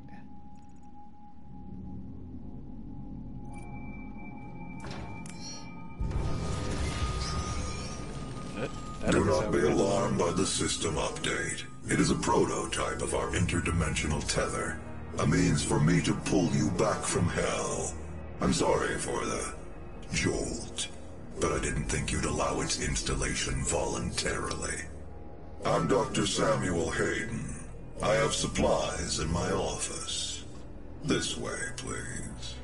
Do not be alarmed by the system update. It is a prototype of our interdimensional tether. A means for me to pull you back from hell. I'm sorry for the jolt, but I didn't think you'd allow its installation voluntarily. I'm Dr. Samuel Hayden. I have supplies in my office. This way, please.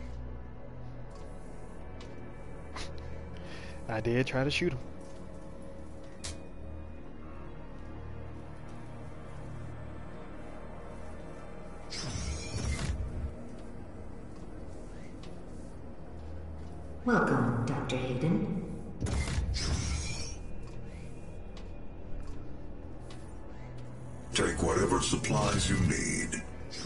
I did try to shoot him. Welcome, Dr. Hayden. Take whatever supplies you need.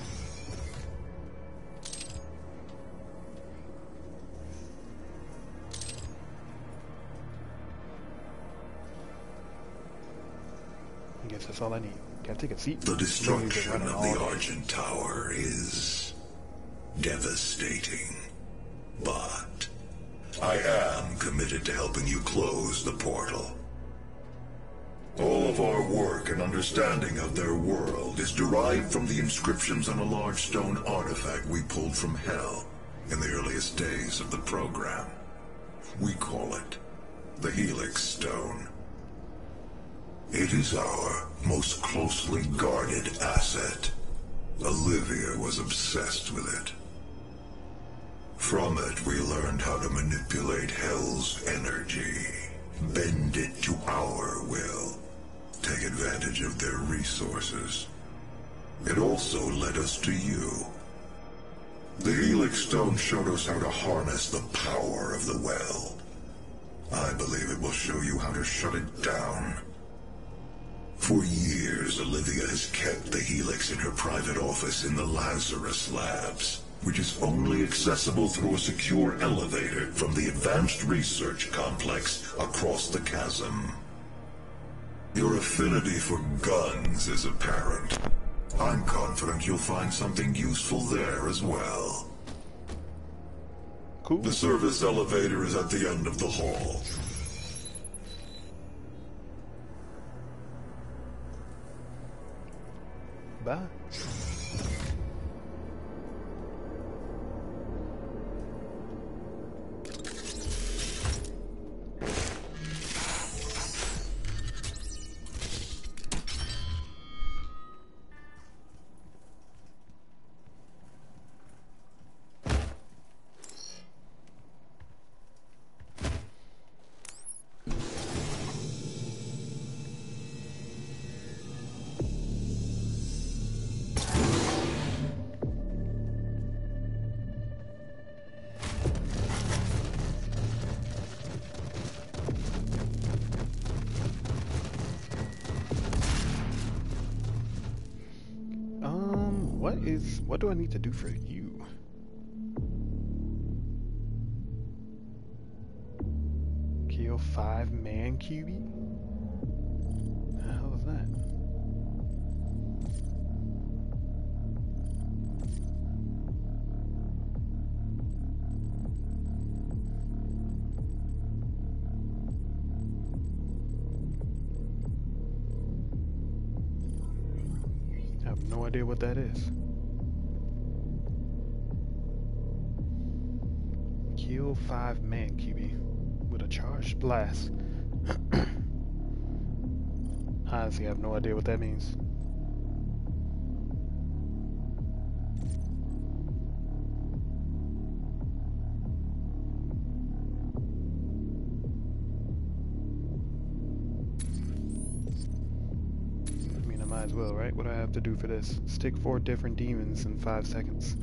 I guess that's all I need. Can I take a seat? The destruction of the Argent Tower is devastating, but I am committed to helping you close the portal. All of our work and understanding of their world is derived from the inscriptions on a large stone artifact we pulled from Hell in the earliest days of the program. We call it the Helix Stone. It is our most closely guarded asset. Olivia was obsessed with it. From it, we learned how to manipulate Hell's energy, bend it to our will, take advantage of their resources. It also led us to you. The Helix Stone showed us how to harness the power of the well. I believe it will show you how to shut it down. For years, Olivia has kept the Helix in her private office in the Lazarus Labs, which is only accessible through a secure elevator from the Advanced Research Complex across the chasm. Your affinity for guns is apparent. I'm confident you'll find something useful there as well. Cool. The service elevator is at the end of the hall. Bye. What do I need to do for you? Kill 5 Man-Cubie? The hell is that? I have no idea what that is. Kill 5 Man-Cubie with a charged blast. Honestly, I have no idea what that means. I mean, am I might as well, right? What do I have to do for this? Stick 4 different demons in 5 seconds.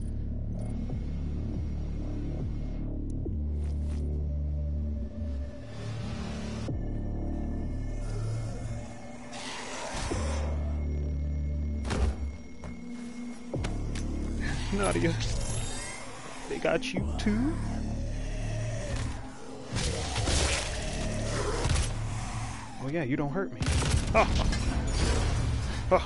Nadia, they got you too? Oh yeah, you don't hurt me. Oh. Oh.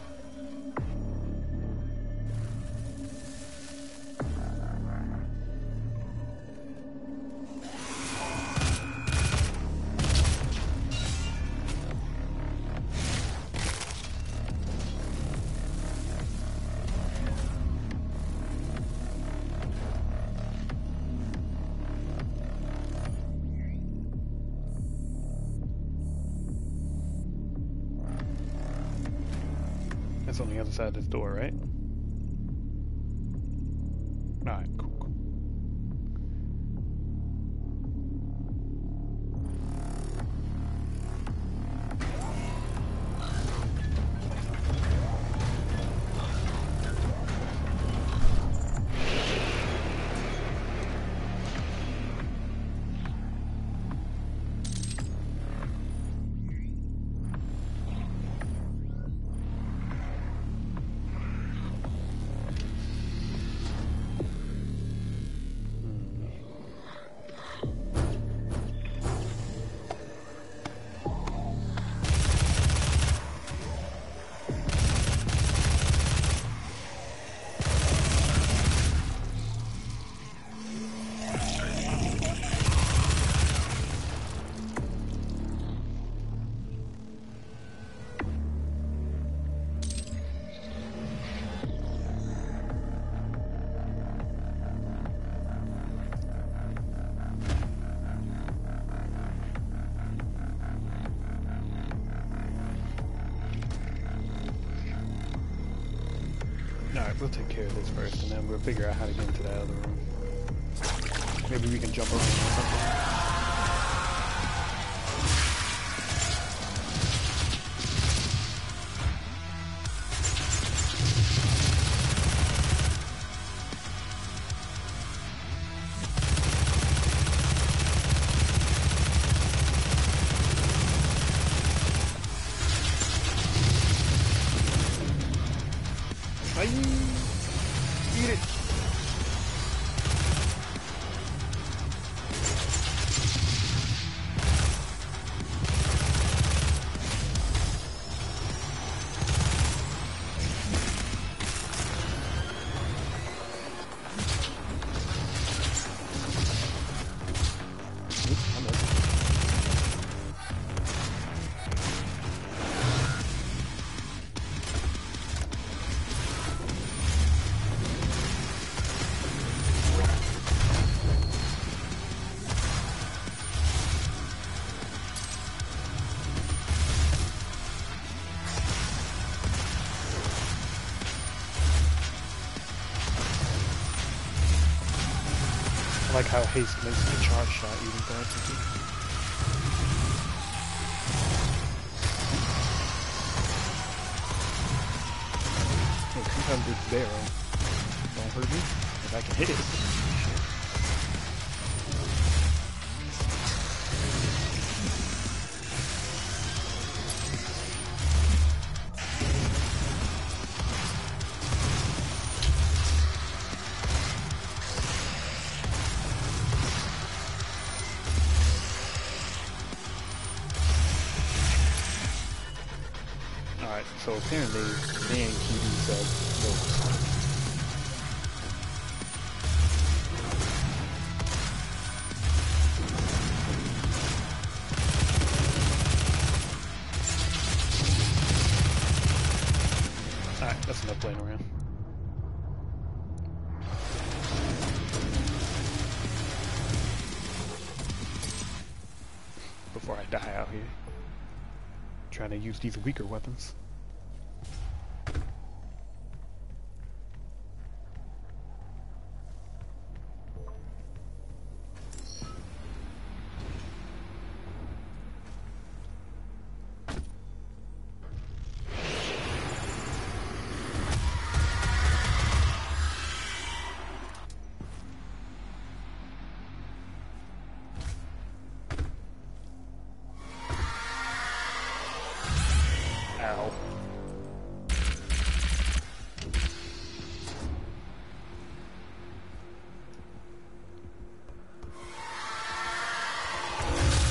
That's on the other side of this door, right? Alright, cool. Alright, we'll take care of this first, and then we'll figure out how to get into that other room. Maybe we can jump around or something. Eat it. I like how haste makes the charge shot even faster. Hey, sometimes this barrel don't hurt me if I can hit it. Alright, so apparently me and Kiwi said no. Alright, that's enough playing around. Before I die out here. Trying to use these weaker weapons.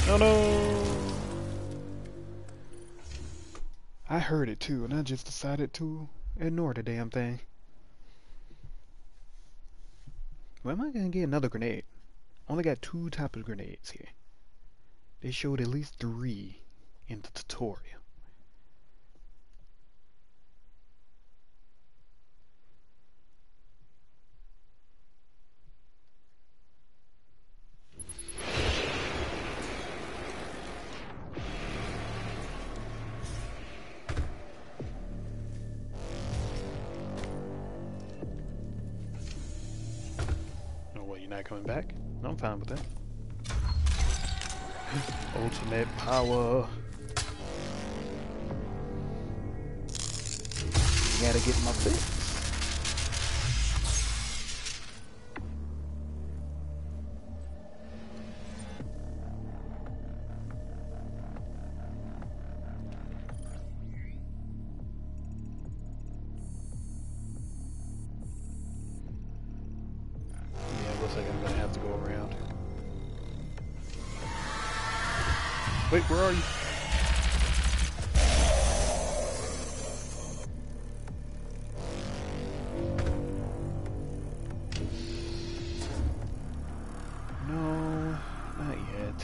Oh no! I heard it too, and I just decided to ignore the damn thing. Where am I gonna get another grenade? Only got 2 types of grenades here. They showed at least 3 in the tutorial. Oh, what, you're not coming back? No, I'm fine with that. Ultimate power. Gotta get my fix. Yeah, looks like I'm gonna have to go around. Wait, where are you? No, not yet.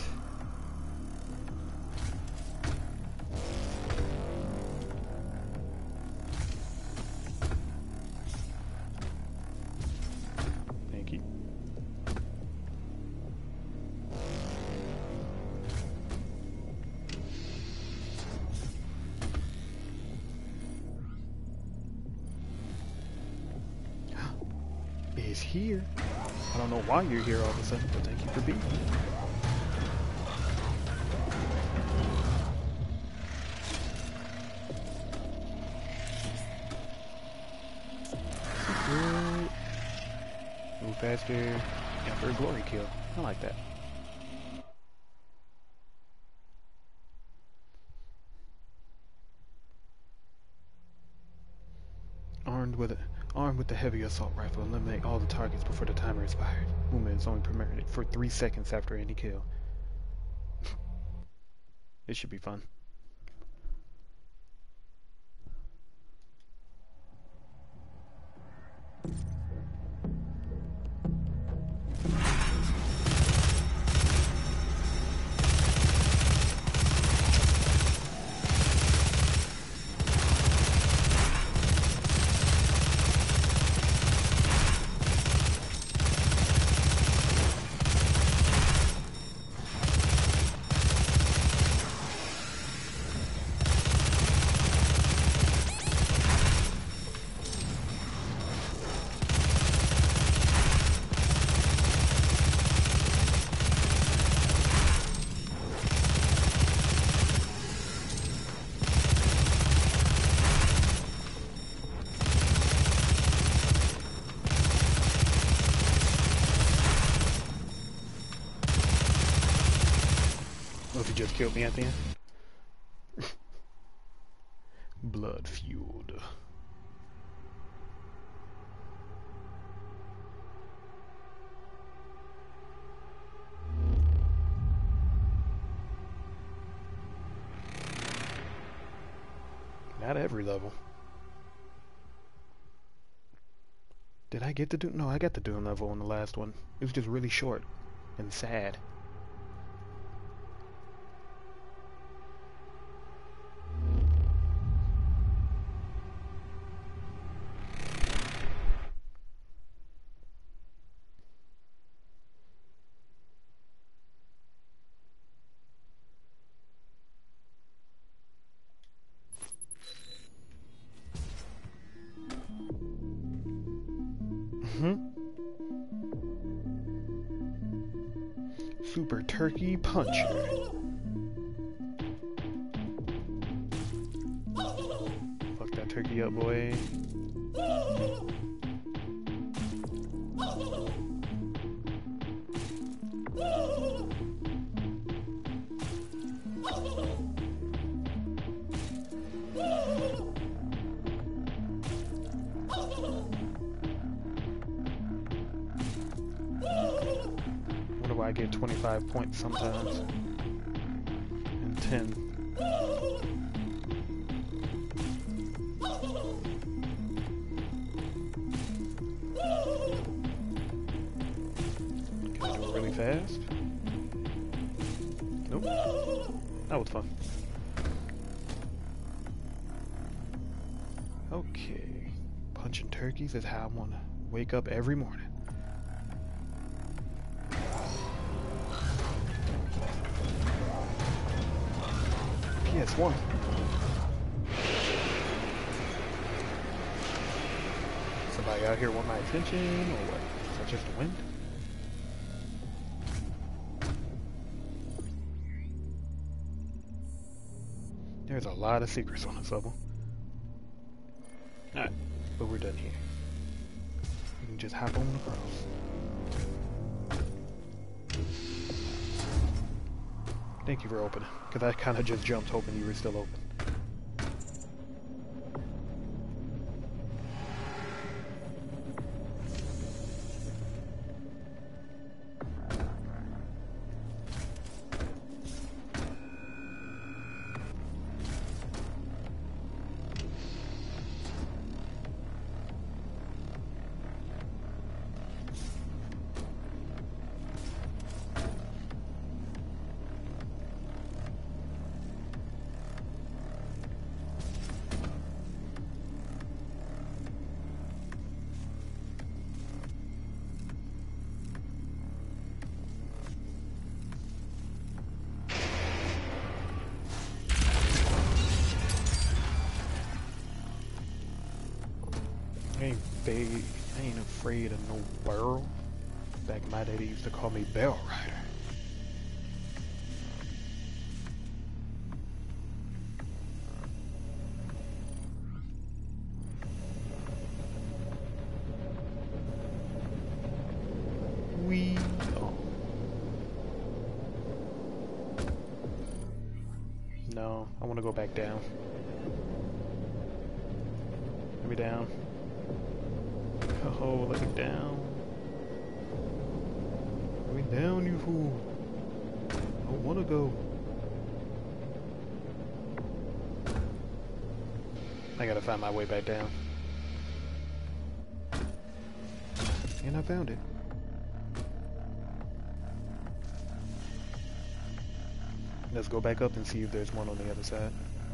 Thank you. Is here. I don't know why you're here all of a sudden, but thank you for being here. Good. Move faster after a glory kill. I like that. Armed with the heavy assault rifle, eliminate all the targets before the timer expires. Movement is only permitted for 3 seconds after any kill. This should be fun. Oh, if you just killed me at the end? Blood fueled. Not every level. Did I get the Doom? No, I got the Doom level on the last one. It was just really short and sad. Super Turkey Puncher. Fuck that turkey up, boy. I get 25 points sometimes. 10. Can I do it really fast? Nope. That was fun. Okay. Punching turkeys is how I want to wake up every morning. PS1. Somebody out here want my attention, or what? Is that just the wind? There's a lot of secrets on this level. Alright, but we're done here. We can just hop on across. Thank you for opening, because I kind of just jumped hoping you were still open. I ain't afraid of no barrel. Back in my day, they used to call me Barrel Rider. Wee. Oh. No, I want to go back down. Let me down. Oh, let me down. Let me down, you fool. I don't want to go. I gotta find my way back down. And I found it. Let's go back up and see if there's one on the other side.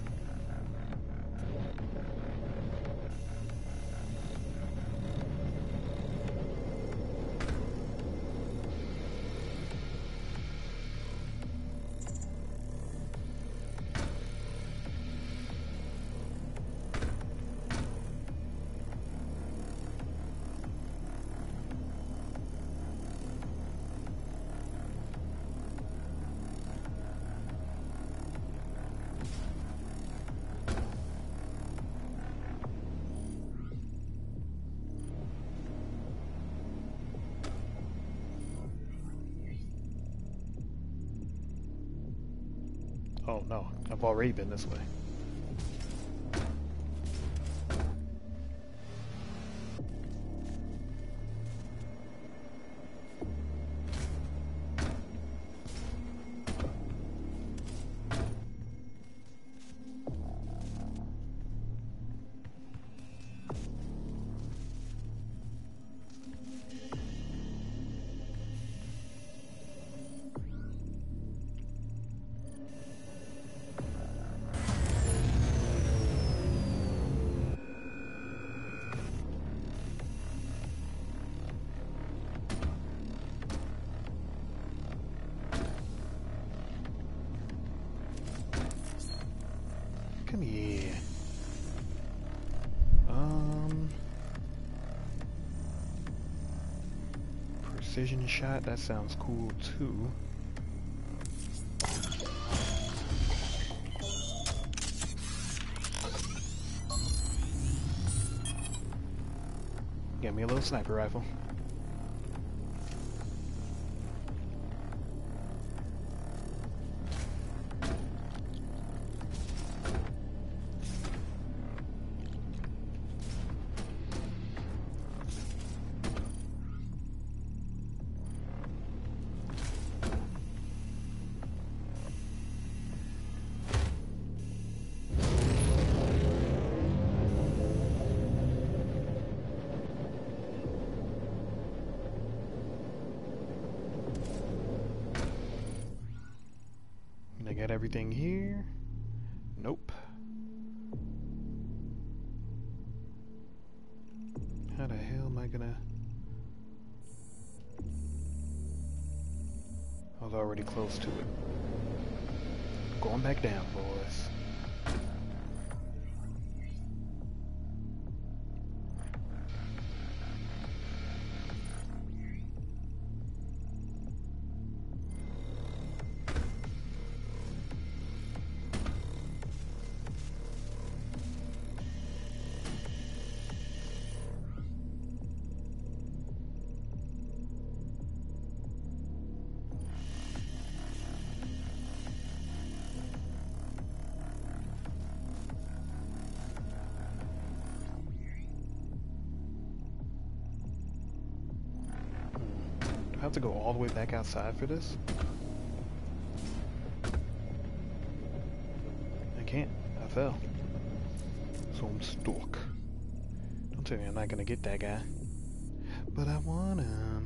Oh no, I've already been this way. Come here. Precision shot, that sounds cool too. Get me a little sniper rifle. got everything here? Nope. How the hell am I gonna... I was already close to it. Going back down, boys. I have to go all the way back outside for this? I can't. I fell. So I'm stuck. Don't tell me I'm not gonna get that guy. But I want him.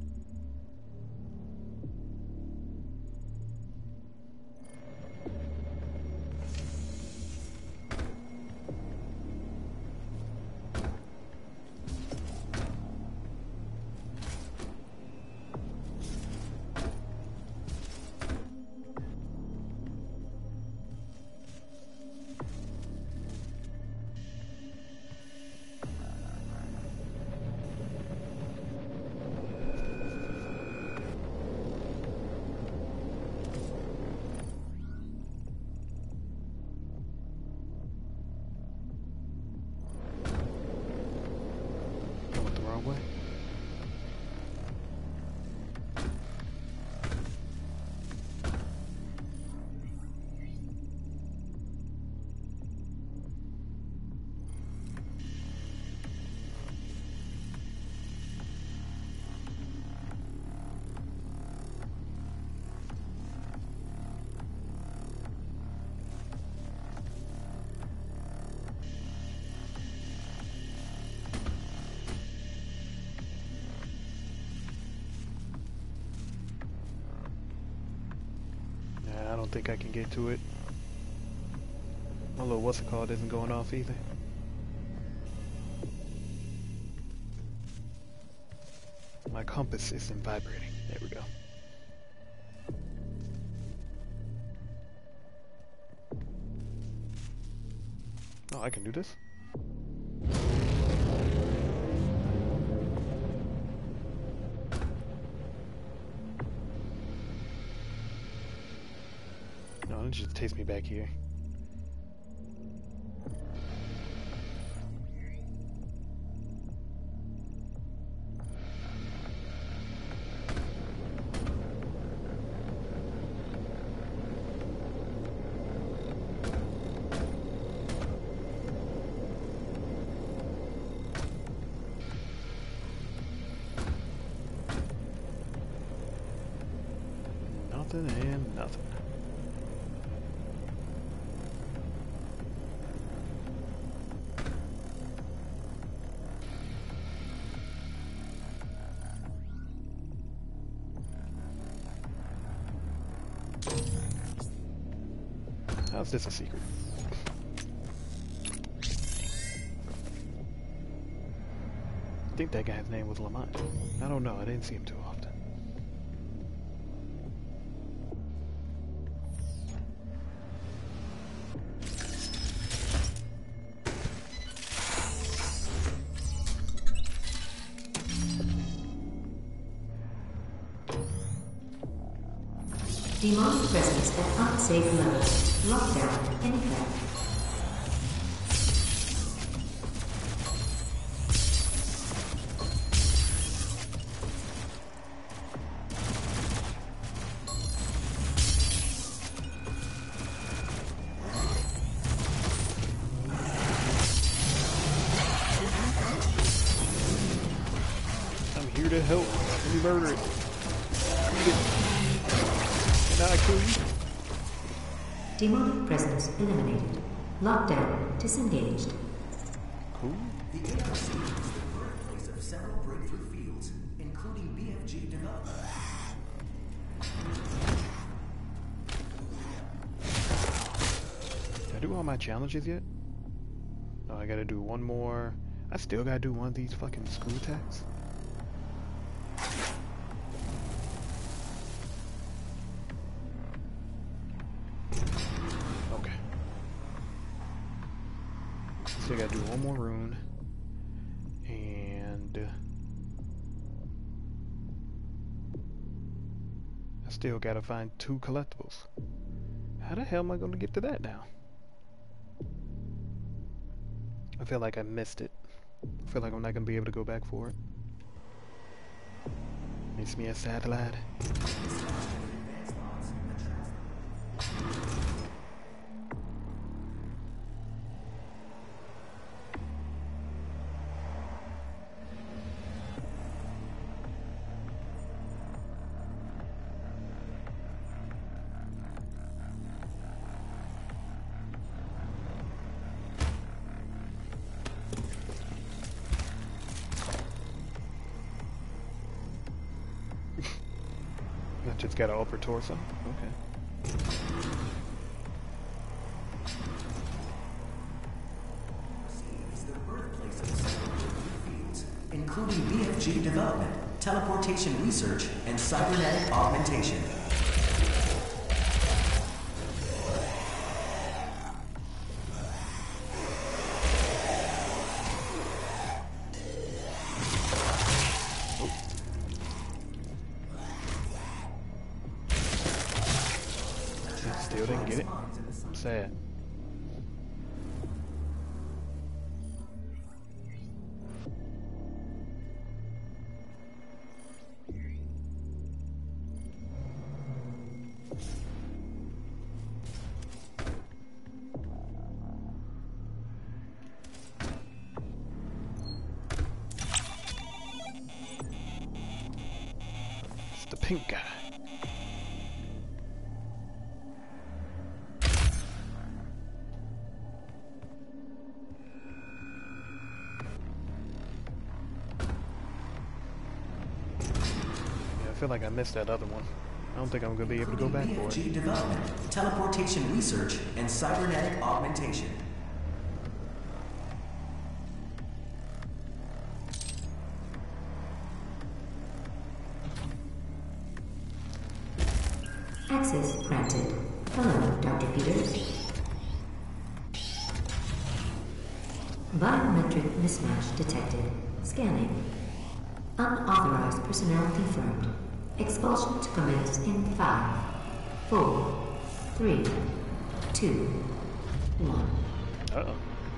Way. I don't think I can get to it. My little what's it called isn't going off either. My compass isn't vibrating. There we go. Oh, I can do this? No, it just takes me back here. Nothing and nothing. How's this a secret? I think that guy's name was Lamont. I don't know, I didn't see him too often. Demonic presence at unsafe levels. Lockdown in effect. I'm here to help. Let me murder it. Eat it. Can I kill you? Demonic presence eliminated. Lockdown disengaged. Cool. The ARC is the birthplace of several breakthrough fields, including BFG development. do all my challenges yet? No, I gotta do one more. I still gotta do one of these fucking screw attacks. Okay. Still gotta do one more rune. And I still gotta find 2 collectibles. How the hell am I gonna get to that now? I feel like I missed it. I feel like I'm not gonna be able to go back for it. Makes me a sad lad. I just got an upper torso. Okay. Is the birthplace of several fields, including BFG development, teleportation research, and cybernetic augmentation. Still didn't get it. I'm sad. It's the pink guy. I feel like I missed that other one. I don't think I'm going to be able to go back for it. BFG development, teleportation research, and cybernetic augmentation. Access granted. Hello, Dr. Peters. Biometric mismatch detected. Scanning. Unauthorized personnel confirmed. Expulsion to commence in 5, 4, 3, 2, 1. Uh-oh.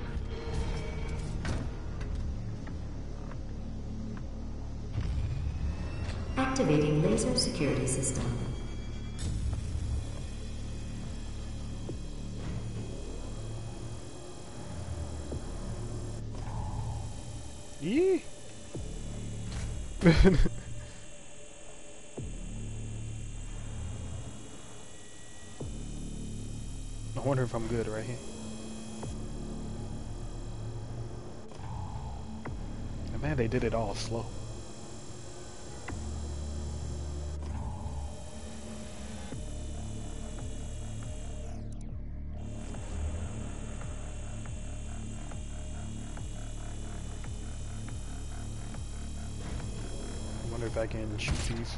Activating laser security system. Yee! I wonder if I'm good right here. And man, they did it all slow. I wonder if I can shoot these.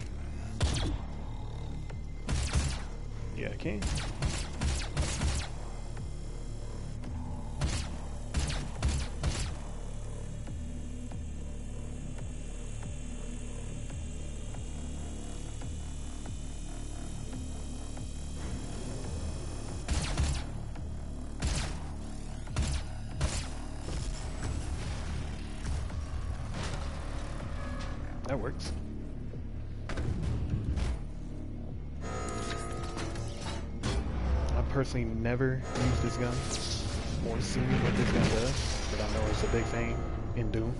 Yeah, I can. That works. I personally never used this gun or seen what this gun does, but I know it's a big thing in Doom.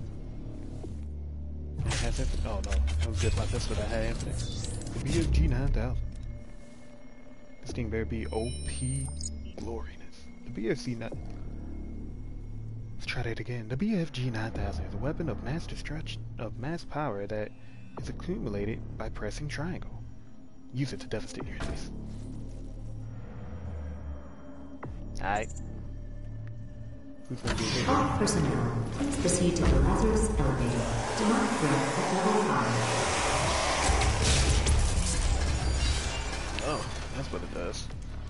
It has infinite. Oh no, that was just my pistol that had infinite. The BFG 9000. This thing better be OP gloriness. The BFG 9000. Let's try that again. The BFG 9000 is a weapon of mass destruction, of mass power that is accumulated by pressing triangle. Use it to devastate your enemies. Alright. Who's gonna be here? All personnel, please proceed to the Lazarus elevator. Demonic threat at level 5. Oh, that's what it does.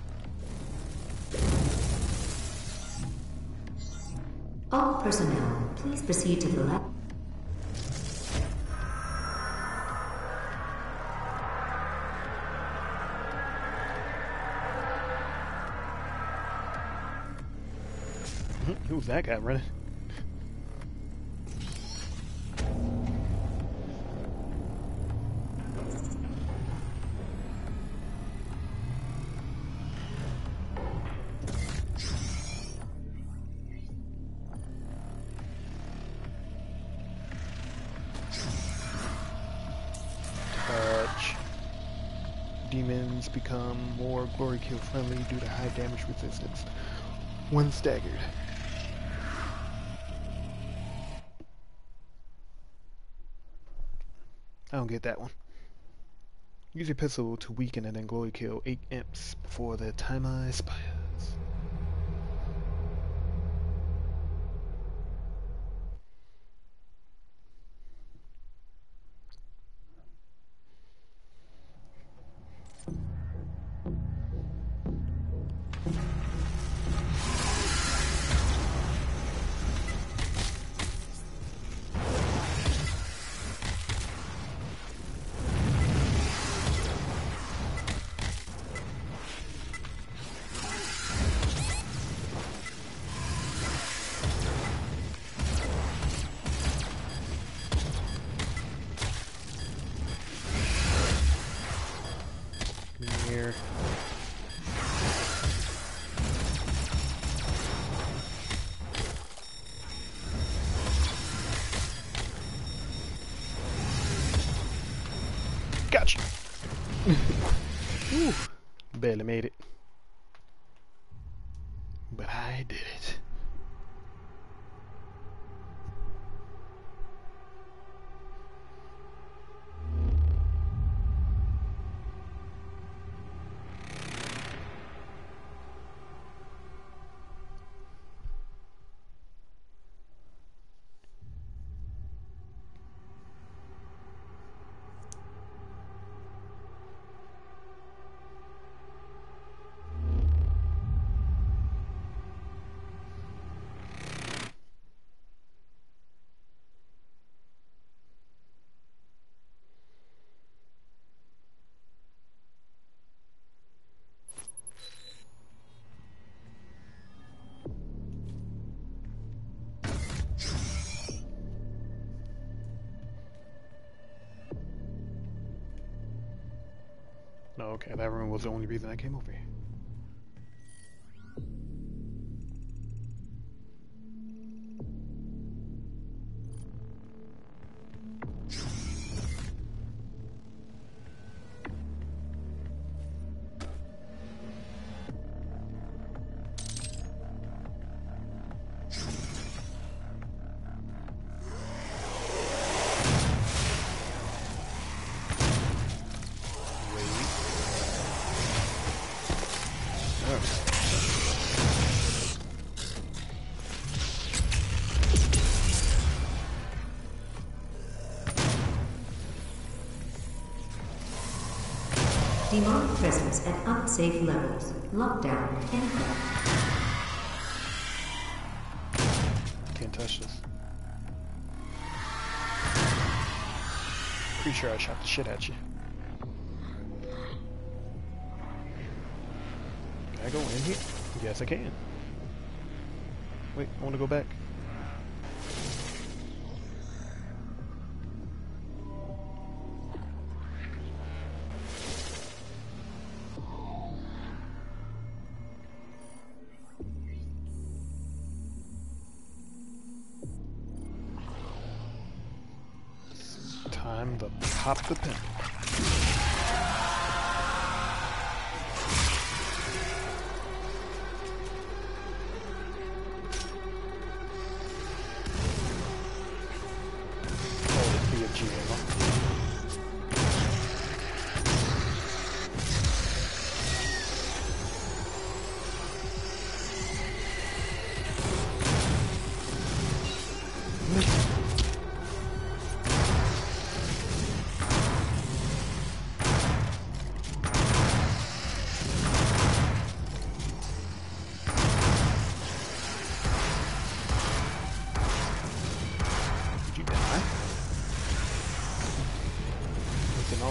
All personnel, please proceed to the left. Who's that guy running? Demons become more glory kill friendly due to high damage resistance when staggered. I don't get that one. Use your pistol to weaken and then glory kill 8 imps before their timer expires. Here. Gotcha. Whew. Barely made it. But I did it. No, okay, that room was the only reason I came over here. Demonic presence at unsafe levels. Lockdown in effect. Can't touch this. Pretty sure I shot the shit at you. Can I go in here? Yes, I can. Wait, I want to go back. Time to pop the pin.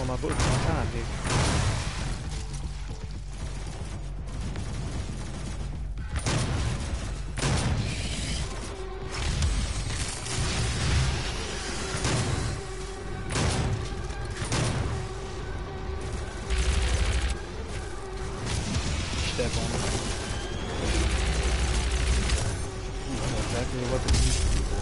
on my book, my time here. Step on it. Ooh, I know exactly what to use for people.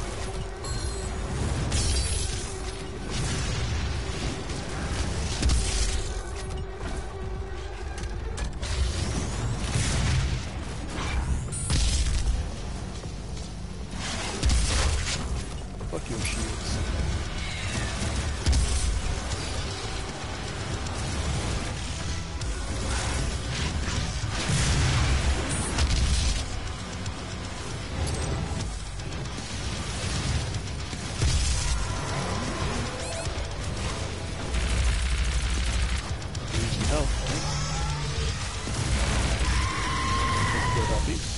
Fuck your shields. Use some health, right? Let's build up these.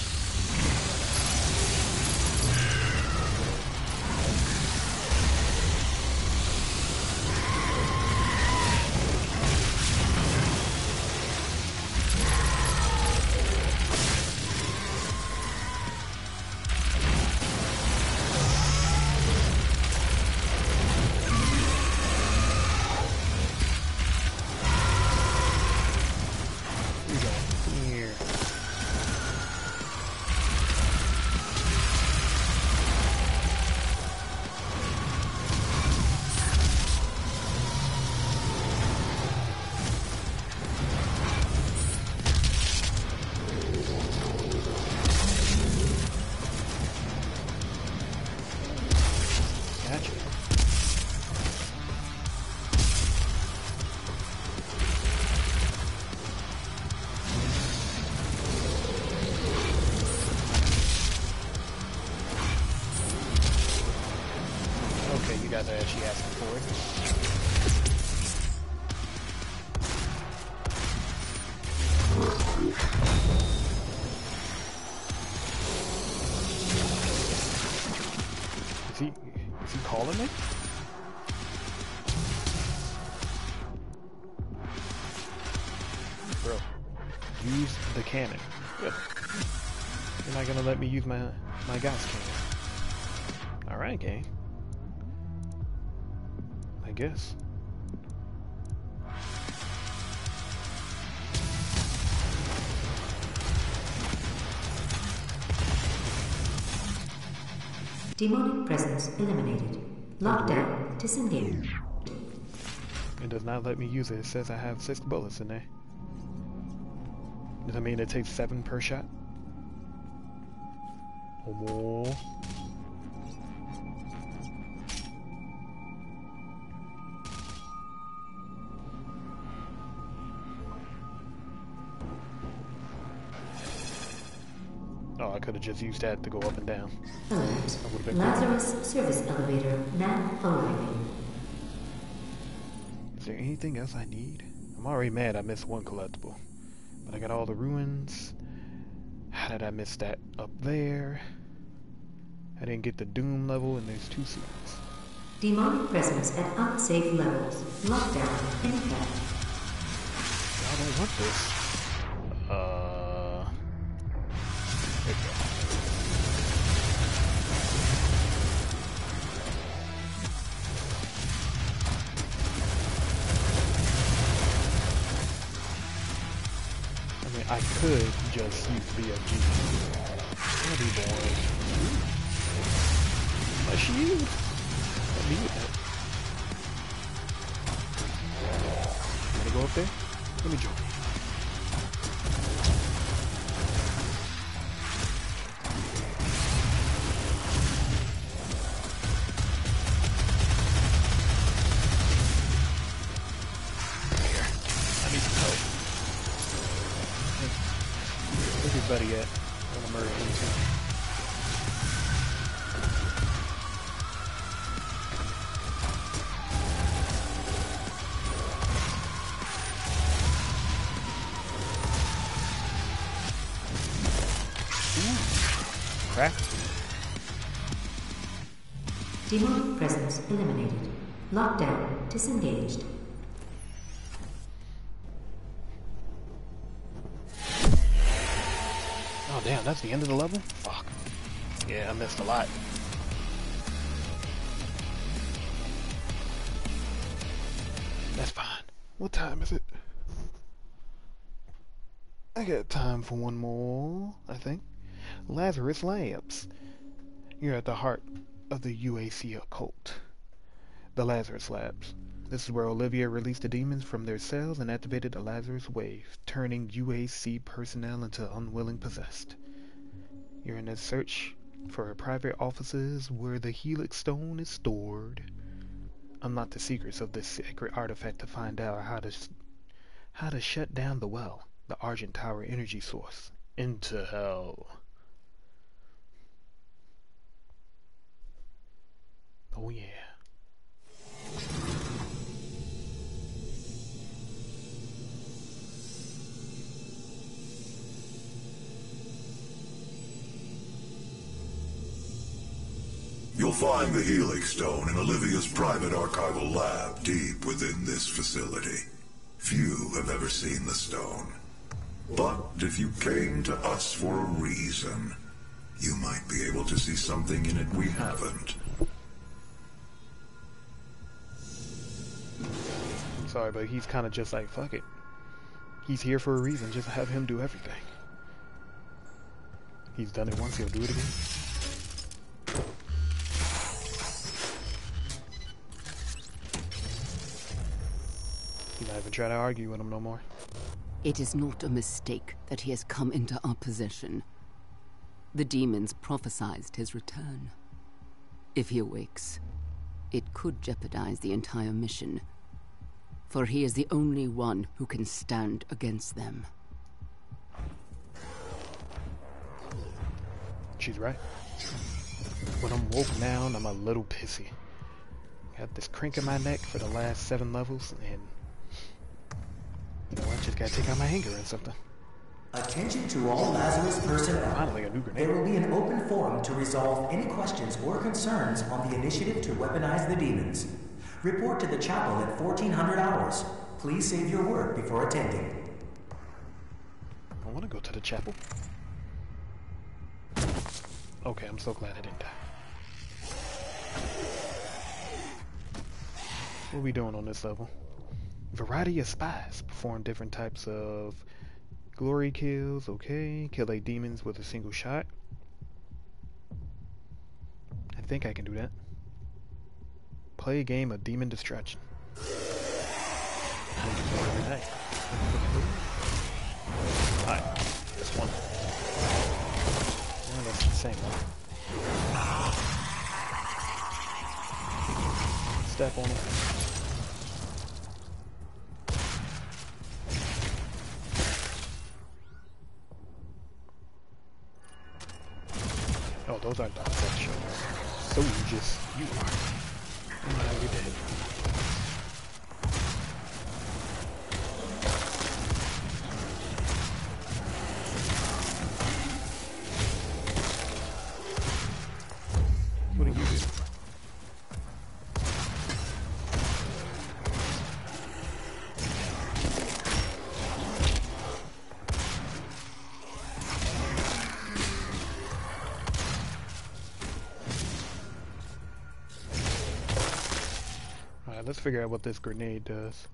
We go here. Gotcha. Okay, you guys are actually asking for it. Is he calling me? Bro, use the cannon. Good. You're not gonna let me use my gas cannon. Alright, game. I guess. Demonic presence eliminated. Lockdown disengaged. It does not let me use it. It says I have 6 bullets in there. Does that mean it takes 7 per shot? Or more? Oh, I could have just used that to go up and down. Alert. That would have been Lazarus service elevator now arriving. Is there anything else I need? I'm already mad I missed one collectible. But I got all the ruins. How did I miss that up there? I didn't get the Doom level and there's 2 seats. Demonic presence at unsafe levels. Lockdown in effect. I don't want this. There we go. I mean, I could just use BFG. That'd be boring. My shield. Let me with that. Wanna go up there? Let me join. Everybody at an emergency. Crap. Demonic presence eliminated. Lockdown disengaged. that's the end of the level? Fuck. Yeah, I missed a lot. That's fine. What time is it? I got time for one more, I think. Lazarus Labs. You're at the heart of the UAC occult. The Lazarus Labs. This is where Olivia released the demons from their cells and activated the Lazarus wave, turning UAC personnel into unwilling possessed. You're in a search for private offices where the Helix Stone is stored. Unlock the secrets of this sacred artifact to find out how to shut down the well, the Argent Tower energy source, into hell. Oh yeah. You'll find the Helix Stone in Olivia's private archival lab deep within this facility. Few have ever seen the stone. But if you came to us for a reason, you might be able to see something in it we haven't. Sorry, but he's kind of just like, fuck it. He's here for a reason, just have him do everything. He's done it once, he'll do it again. You're not even trying to argue with him no more. It is not a mistake that he has come into our possession. The demons prophesied his return. If he awakes, it could jeopardize the entire mission, for he is the only one who can stand against them. She's right. When I'm woke down, I'm a little pissy. Got this crank in my neck for the last 7 levels, and you know, I just gotta take out my hanger and something. Attention to all Lazarus personnel. Finally, a new grenade. There will be an open forum to resolve any questions or concerns on the initiative to weaponize the demons. Report to the chapel at 1400 hours. Please save your word before attending. I want to go to the chapel. Okay, I'm so glad I didn't die. What are we doing on this level? Variety of spies. Perform different types of glory kills. Okay. Kill 8 demons with a single shot. I think I can do that. Play a game of demon destruction. I can do that every night. Alright, this one. Yeah, that's the same one. Step on it. Oh, those aren't dogs that show. So you are. And now you're dead. What do you do? Alright, let's figure out what this grenade does.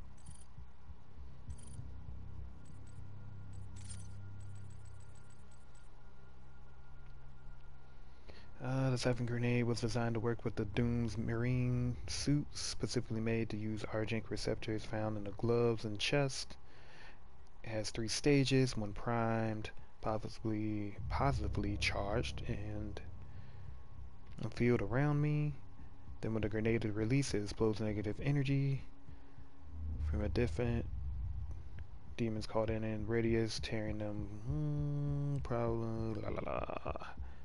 The 7th grenade was designed to work with the Doom's marine suits, specifically made to use Argent receptors found in the gloves and chest. It has 3 stages, one primed, positively charged, and a field around me. Then when the grenade is released, it explodes negative energy from a different demons caught in radius, tearing them. Probably. La la la.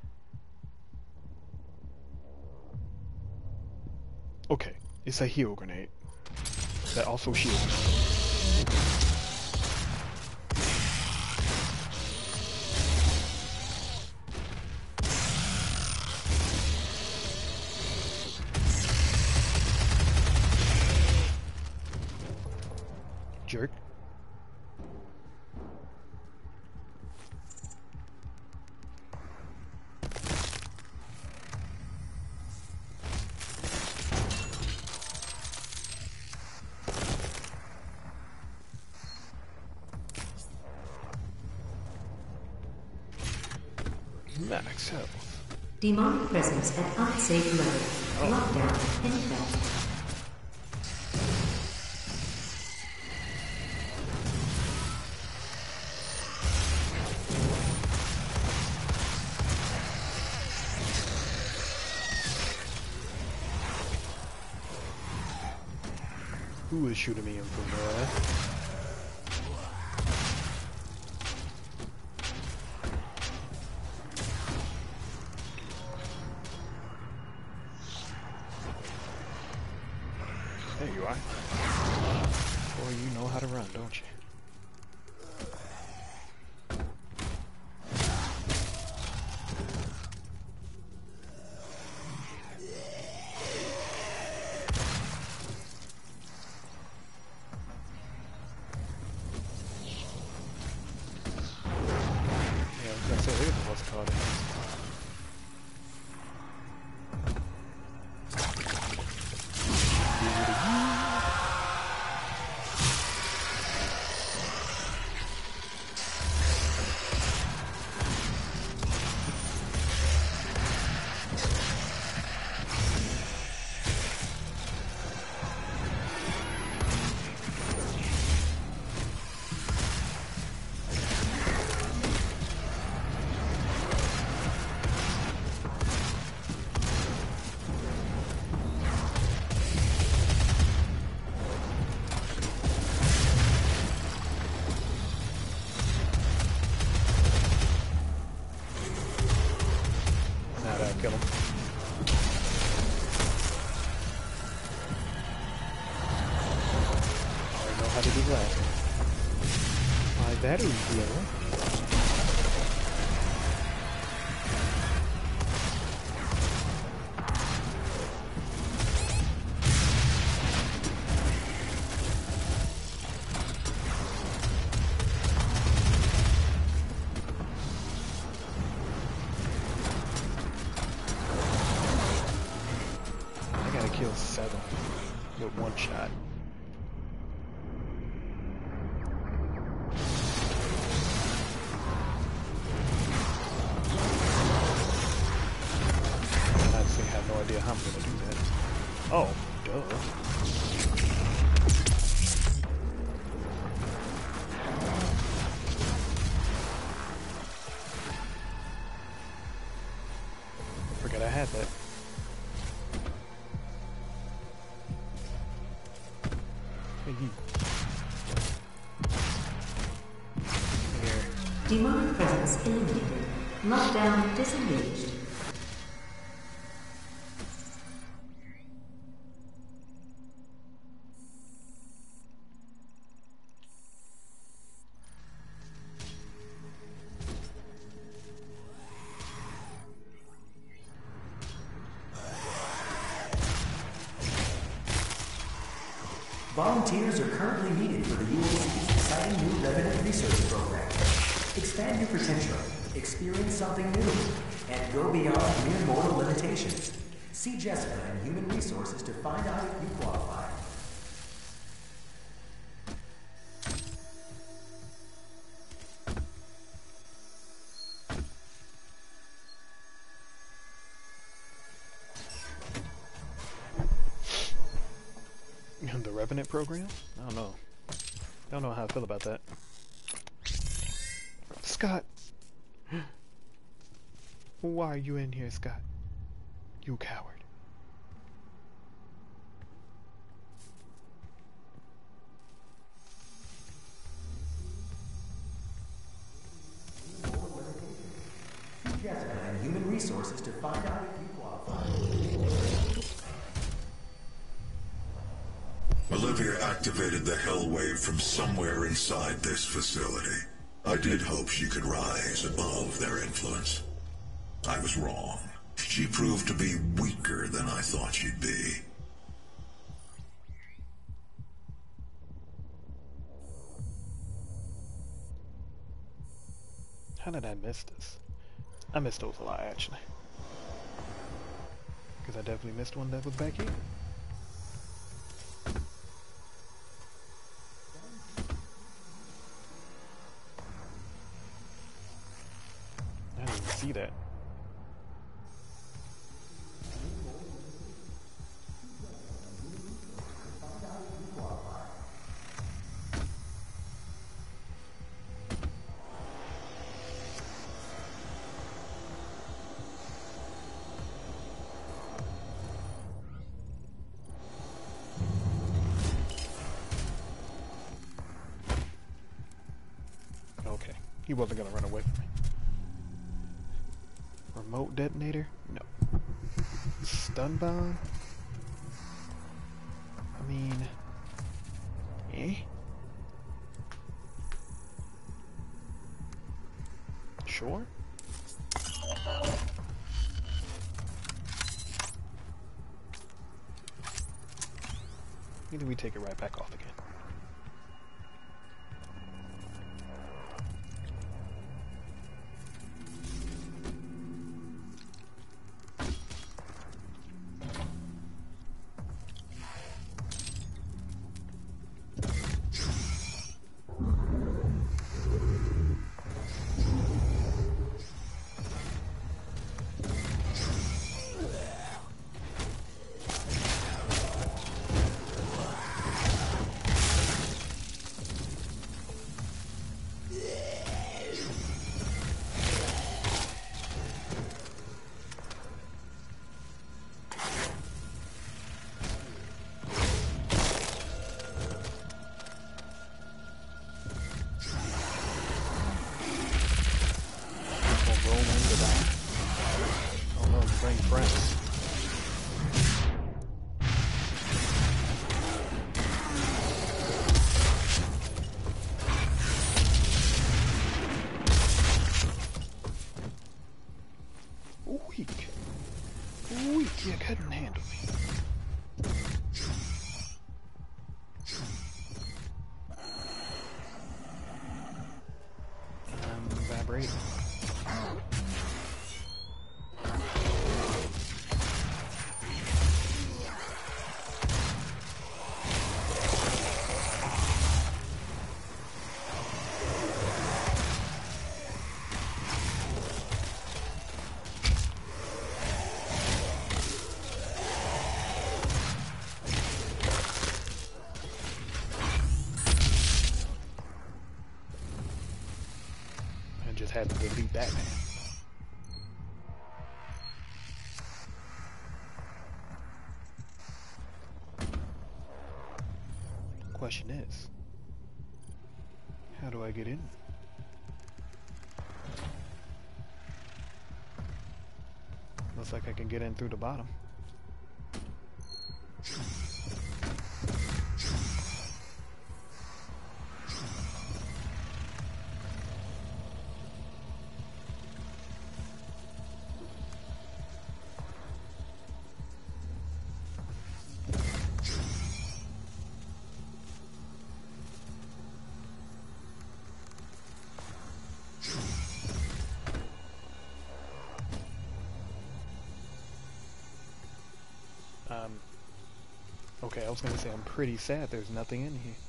Okay, it's a heal grenade that also shields. Jerk. Max health. Demonic presence at unsafe level. Lockdown in effect. Who is shooting me in from there? There you are. Boy, you know how to run, don't you? Kill him. I know how to do that. My battery's low. Kill 7 with 1 shot. I honestly have no idea how I'm gonna do that. Oh, duh. Forgot I had that. Demonic presence eliminated. Lockdown disengaged. Volunteers are currently needed for the UAC's exciting new Revenant research program. Expand your potential, experience something new, and go beyond mere mortal limitations. See Jessica in Human Resources to find out if you qualify. The Revenant program? I don't know. I don't know how I feel about that. Scott! Why are you in here, Scott? You coward. Jessica and Human Resources to find out if you qualify. Olivia activated the Hell Wave from somewhere inside this facility. I did hope she could rise above their influence. I was wrong. She proved to be weaker than I thought she'd be. How did I miss this? I missed those a lot, actually. Because I definitely missed one that was back here. I didn't even see that. He wasn't gonna run away from me. Remote detonator? No. Stun bomb? I mean... Eh? Sure? Either we take it right back off again. Weak, you couldn't handle me. I'm vibrating. Had to delete that man. Question is, how do I get in? Looks like I can get in through the bottom. Okay, I was gonna say I'm pretty sad there's nothing in here.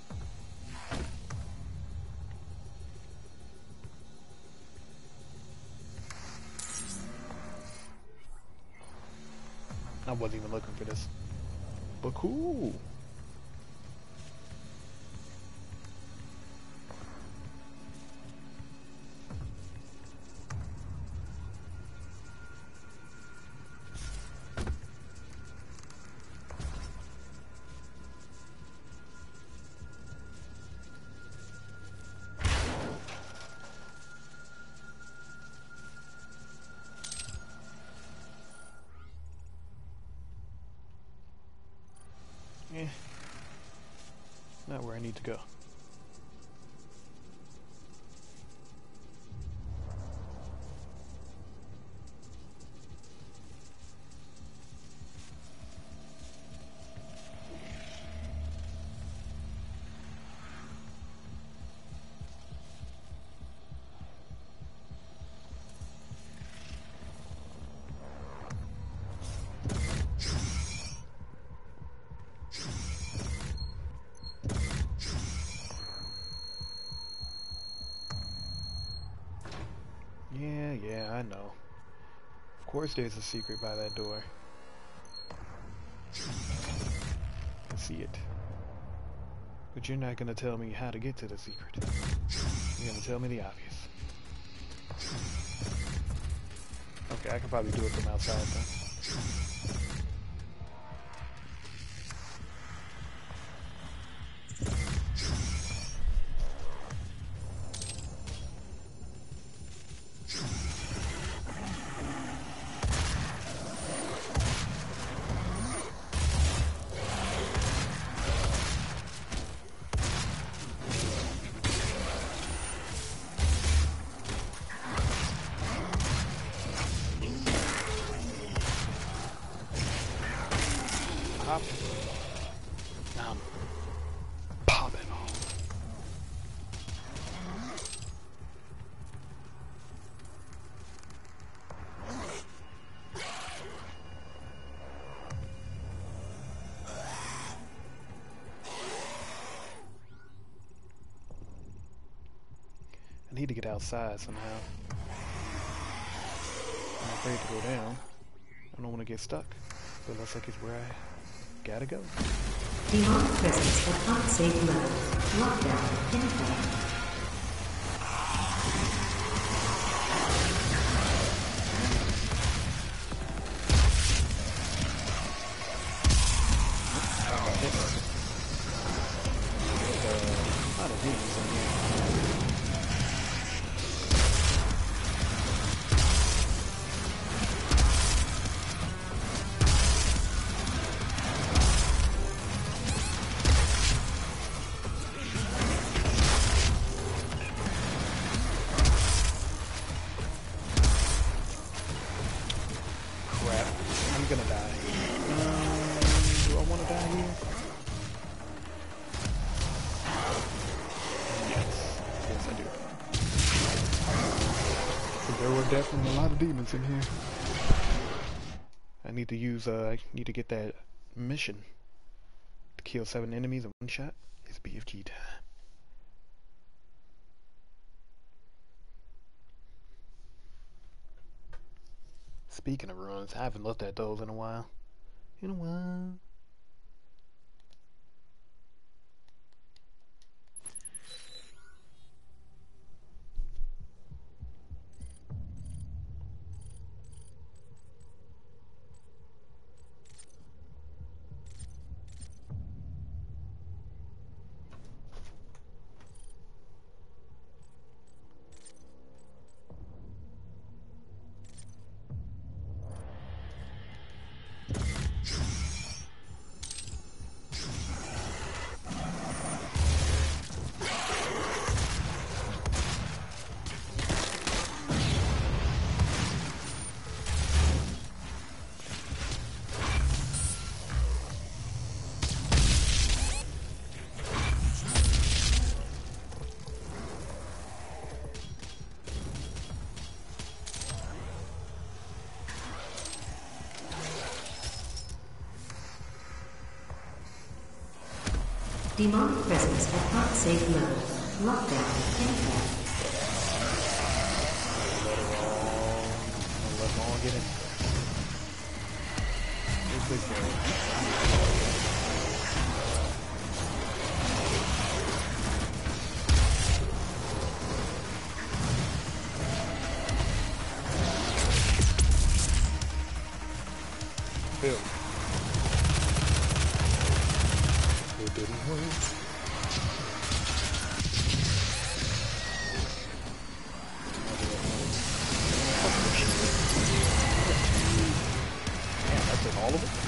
I wasn't even looking for this. But cool. Not where I need to go. Yeah, I know. Of course there's a secret by that door. I see it. But you're not gonna tell me how to get to the secret. You're gonna tell me the obvious. Okay, I can probably do it from outside then. need to get outside somehow. I'm afraid to go down. I don't want to get stuck. But it looks like it's where I gotta go. Demonic presence at unsafe level. Lockdown in effect. A lot of demons in here. Crap. I'm gonna die. Do I want to die here? Yes, I do. But there were definitely a lot of demons in here. I need to use, I need to get that mission to kill 7 enemies in one shot. It's BFG time. Speaking of runs, I haven't looked at those in a while. Demonic presence at unsafe level. Lockdown in effect. Let them all get in. Here's big boy. Phil. It didn't work. Damn, that's in all of it?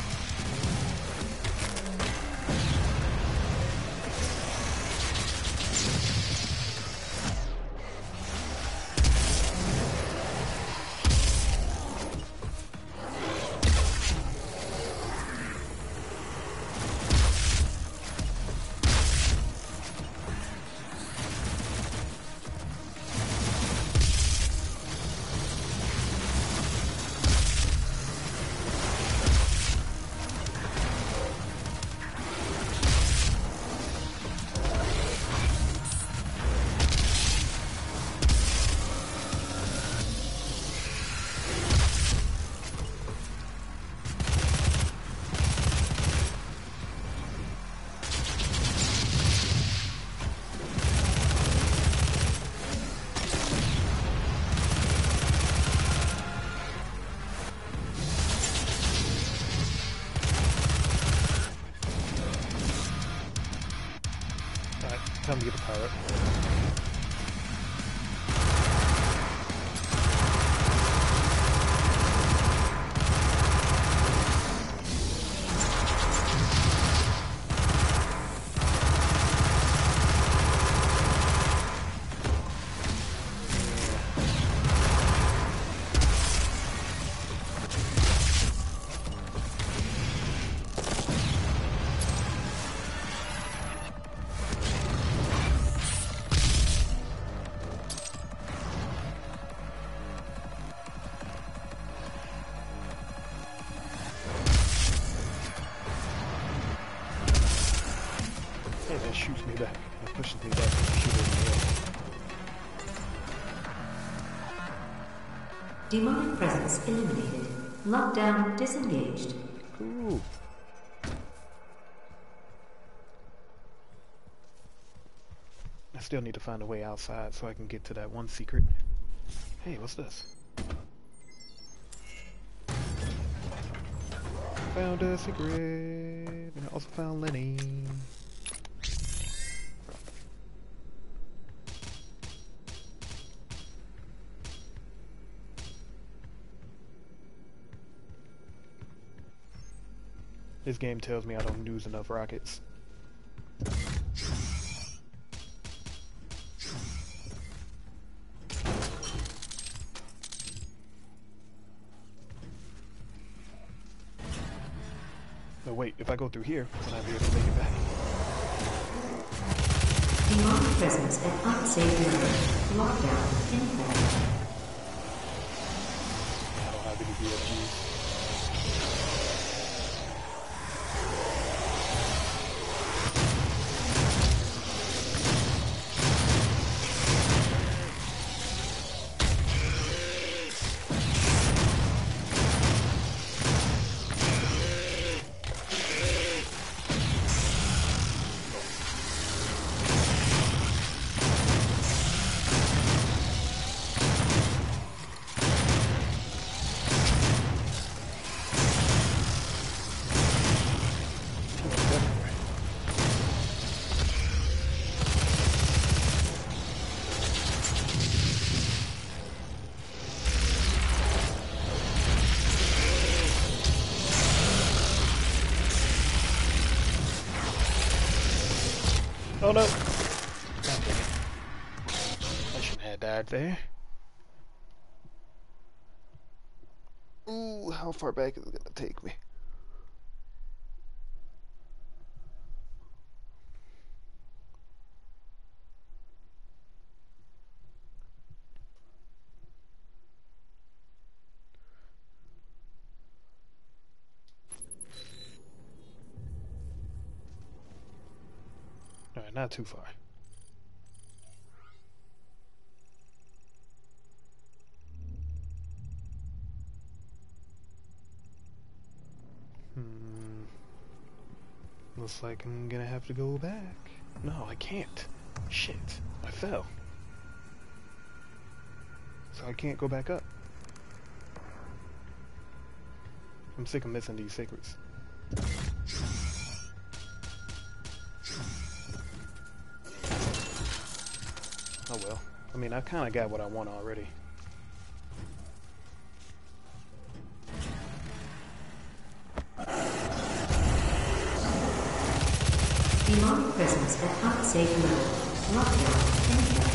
Time to get the pirate. Demonic presence eliminated. Lockdown disengaged. Cool. I still need to find a way outside so I can get to that one secret. Hey, what's this? Found a secret, and I also found Lenny. This game tells me I don't use enough rockets. No, wait, if I go through here, will I be able to make it back? Demonic presence at unsafe level. Lockdown in effect. I don't have any BFGs. Oh no! God dang it. I shouldn't have died there. Ooh, how far back is it gonna take me? Alright, not too far. Looks like I'm gonna have to go back. No, I can't. Shit, I fell. So I can't go back up. I'm sick of missing these secrets. Oh well. I mean, I kinda got what I want already. Demonic presence at unsafe level. Lockdown in effect.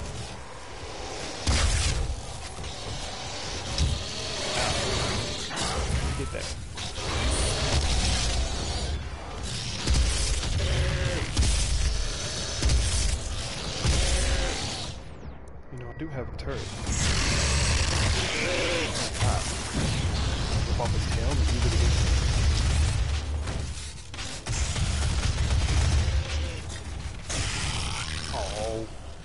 Get that. You know, I do have a turret. Rip off his tail and use it against me. Oh.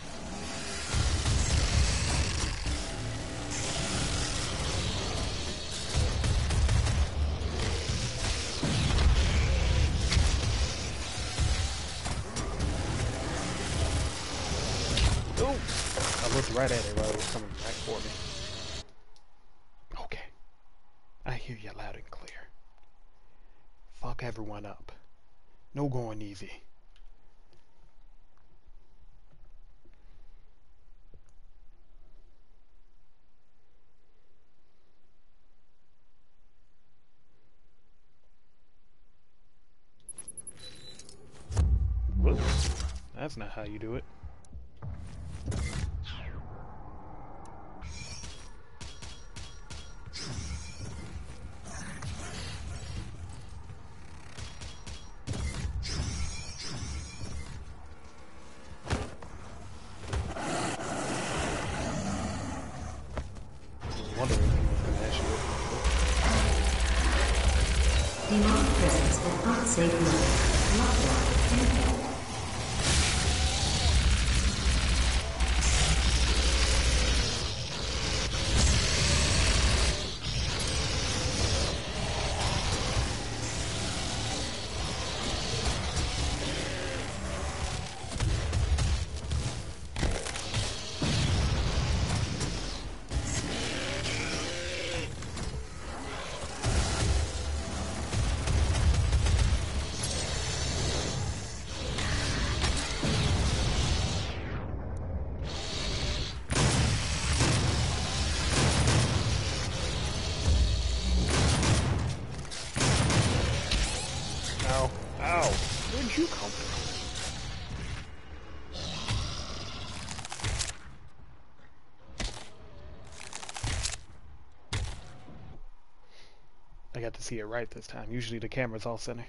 I looked right at it while it was coming back for me. Okay. I hear you loud and clear. Fuck everyone up. No going easy. Whoops. That's not how you do it. Demonic presence at unsafe level. Lockdown in effect. too comfortable. I got to see it right this time. Usually the camera's all center.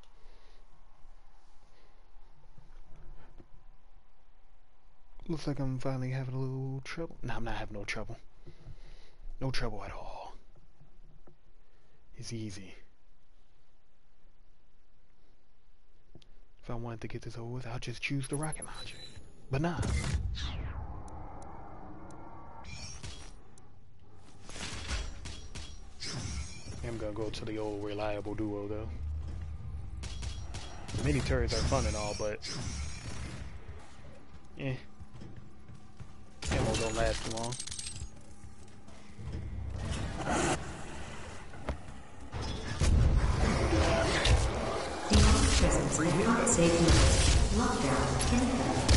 Looks like I'm finally having a little trouble. No, I'm not having no trouble. No trouble at all. It's easy. If I wanted to get this over with, I'll just choose the rocket launcher. But nah. I'm gonna go to the old reliable duo though. Mini turrets are fun and all, but ammo don't last too long. Demonic presence will not save lives. Lockdown in effect.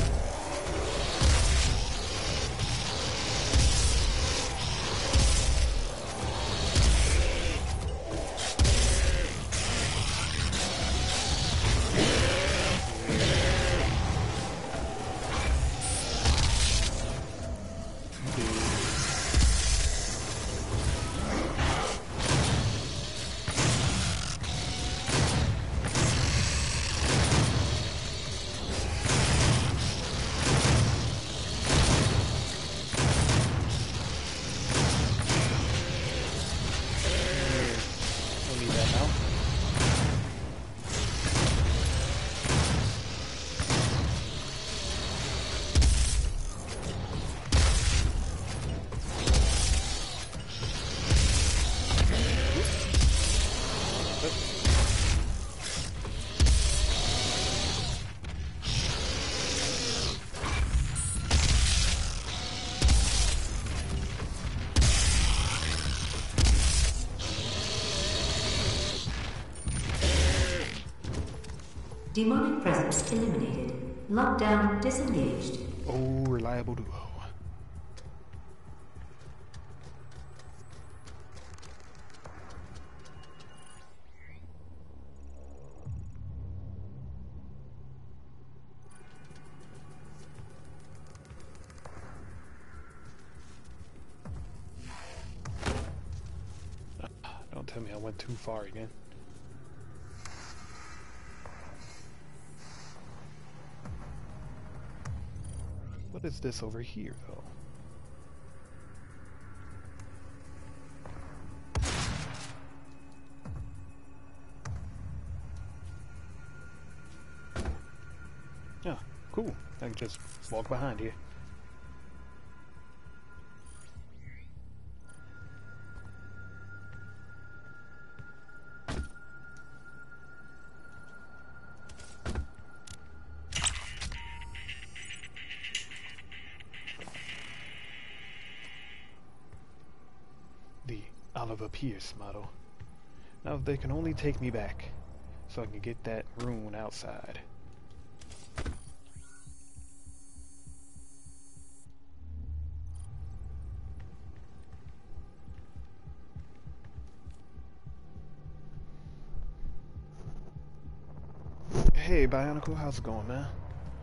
Demonic presence eliminated. Lockdown disengaged. Oh, reliable duo. Don't tell me I went too far again. What is this over here, though? Yeah, cool. I can just walk behind here. Oliver Pierce model. Now if they can only take me back, so I can get that rune outside. Hey Bionicle, how's it going, man?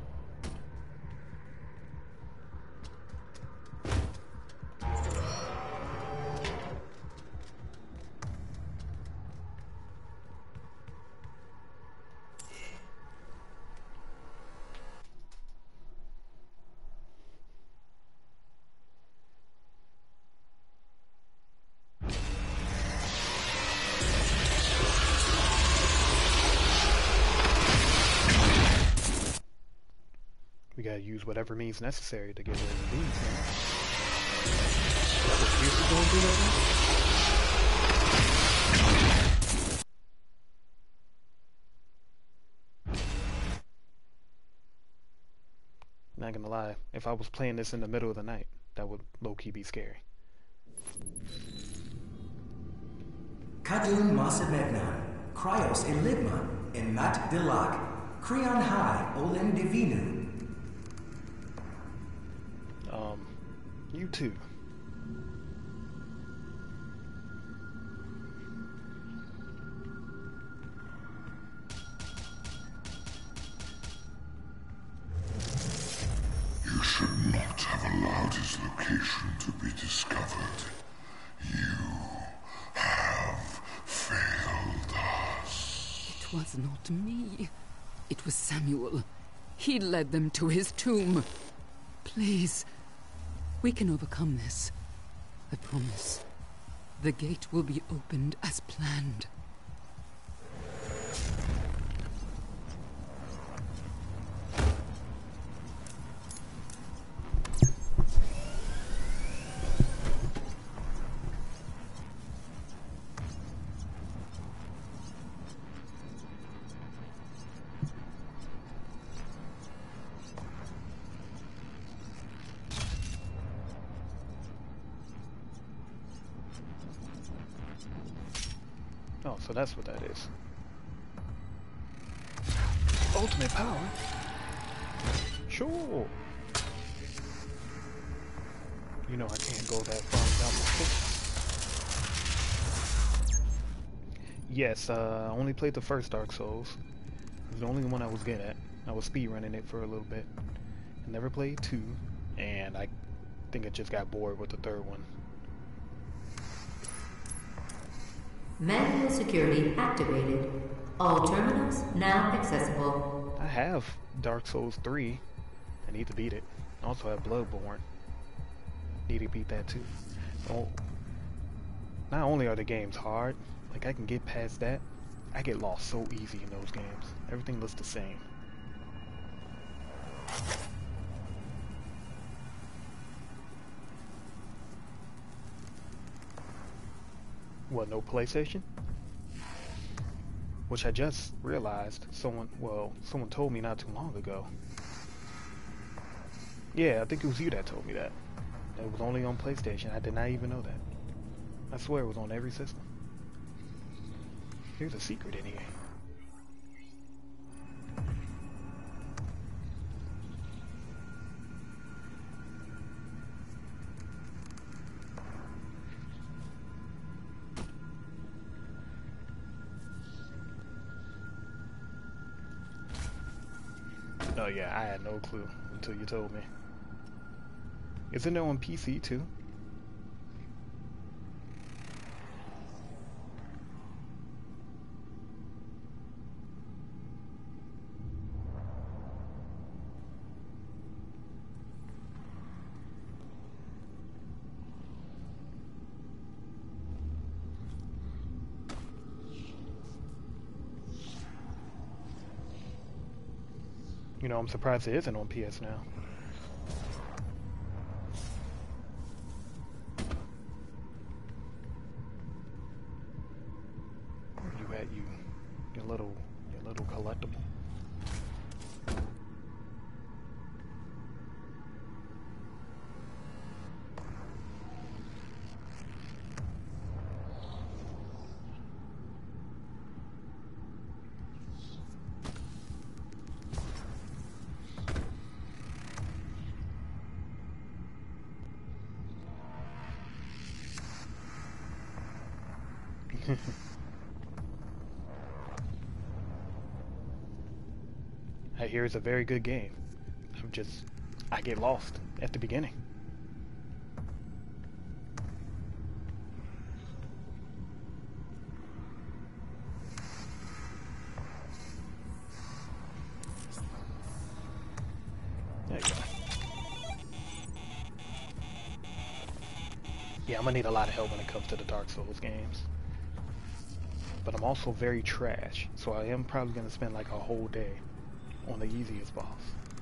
We gotta use whatever means necessary to get rid of these, man. What Pierce is going through right now? Not gonna lie, if I was playing this in the middle of the night, that would low-key be scary. Kadun Masamegnan, Kryos Eligma, Emat Dilak, Creon High, Olin Divinu. You too. should not have allowed his location to be discovered. You have failed us. It was not me. It was Samuel. He led them to his tomb. Please, we can overcome this. I promise. The gate will be opened as planned. Oh, so that's what that is. Ultimate power? Sure. You know I can't go that far without my foot. Yes, I only played the first Dark Souls. It was the only one I was good at. I was speedrunning it for a little bit. I never played 2, and I think I just got bored with the third one. Manual security activated. All terminals now accessible. I have Dark Souls 3. I need to beat it. I also have Bloodborne. Need to beat that too. Oh, not only are the games hard, like I can get past that, I get lost so easy in those games. Everything looks the same. What, no PlayStation? Which I just realized someone told me not too long ago. Yeah, I think it was you that told me that. It was only on PlayStation. I did not even know that. I swear it was on every system. Here's a secret in here. Oh yeah, I had no clue until you told me. Isn't it on PC too? You know, I'm surprised it isn't on PS now. Where you at, your little collectible? I hear it's a very good game. I get lost at the beginning. There you go. Yeah, I'm gonna need a lot of help when it comes to the Dark Souls games. But I'm also very trash, so I am probably gonna spend like a whole day on the easiest boss.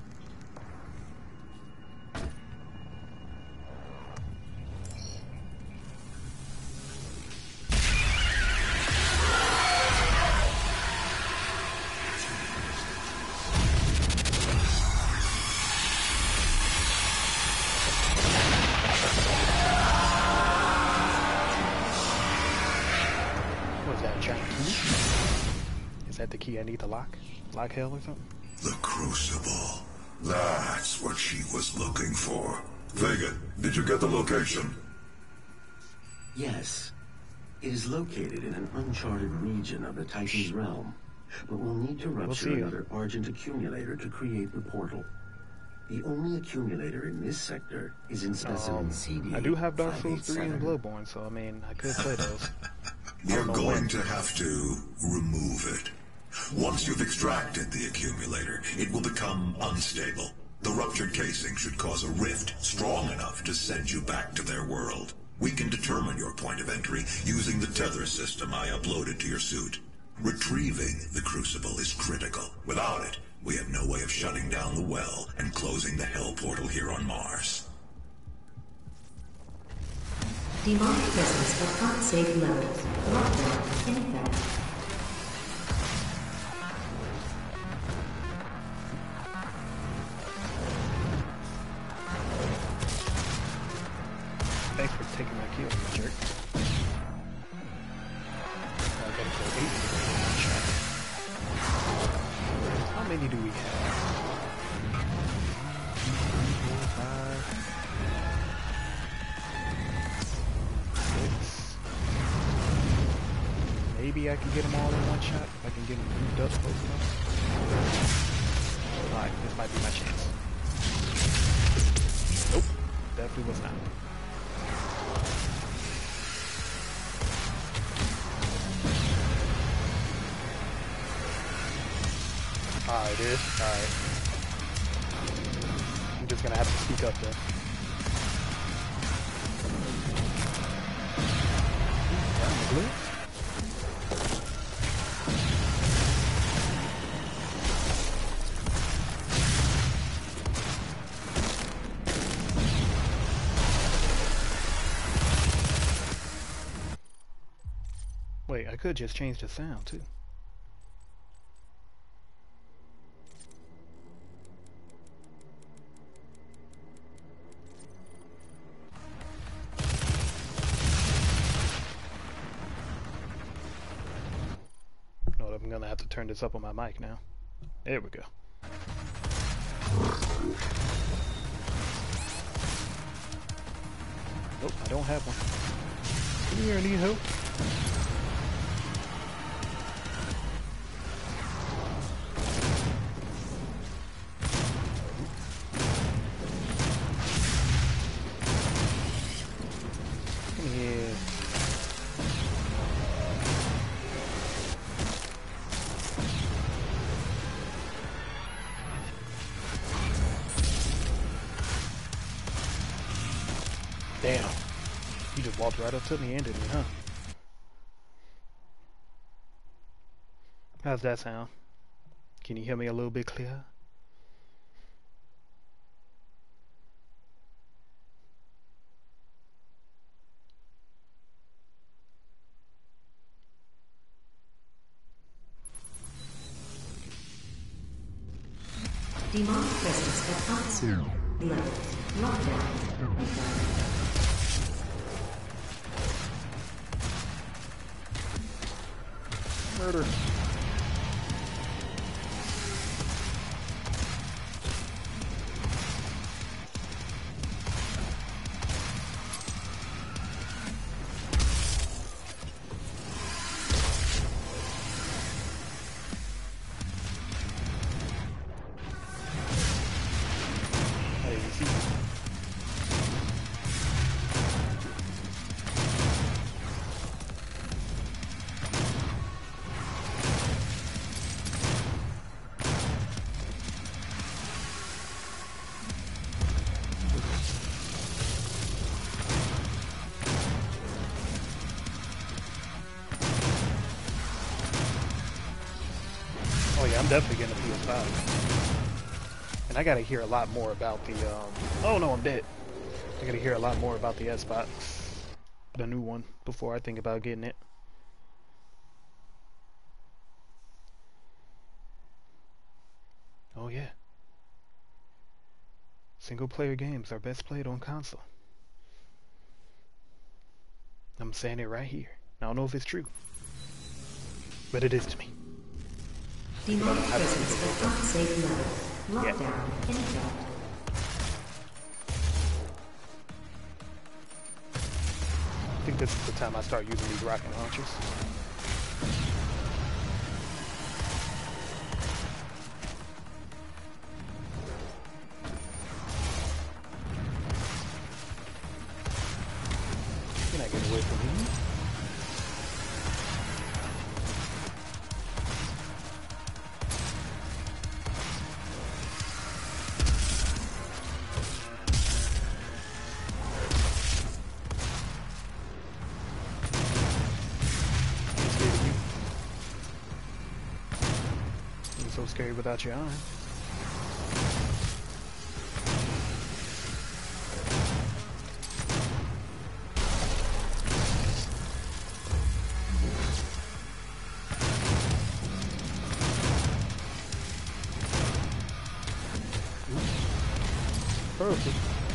Was that a giant key? Is that the key I need to lock hell or something? The Crucible. That's what she was looking for. Vega, did you get the location? Yes. It is located in an uncharted region of the Titan's realm, but we'll need to rupture another Argent accumulator to create the portal. The only accumulator in this sector is in specimen CD. I do have Dark Souls 3 and 587. Bloodborne, so I mean, I could play those. You're going to have to remove it. Once you've extracted the accumulator, it will become unstable. The ruptured casing should cause a rift strong enough to send you back to their world. We can determine your point of entry using the tether system I uploaded to your suit. Retrieving the crucible is critical. Without it, we have no way of shutting down the well and closing the hell portal here on Mars. Demonic presence at unsafe levels. Lockdown in effect. Thanks for taking my kill, you jerk. I gotta kill 8 people in one shot. How many do we have? 4, 5, 6. Maybe I can get them all in one shot if I can get them moved up close enough. Alright, this might be my chance. Nope, definitely was not. Alright, dude. Alright. I'm just gonna have to speak up then. Down the blue? Wait, I could just change the sound too. I'm gonna have to turn this up on my mic now. There we go. Nope, I don't have one. Come here, I need help. Come here. Damn. You just walked right up to me and ended me, huh? How's that sound? Can you hear me a little bit clearer? Demonic presence at unsafe levels. Lockdown in effect. Murder. Hey, you see? Oh yeah, I'm definitely getting a PS5. And I gotta hear a lot more about the, oh no, I'm dead. I gotta hear a lot more about the Xbox, the new one, before I think about getting it. Oh yeah. Single player games are best played on console. I'm saying it right here. I don't know if it's true, but it is to me. Demonic presence at unsafe levels. Lockdown in effect. I think this is the time I start using these rocket launchers. Not get away from me. So scary without your arm. Perfect.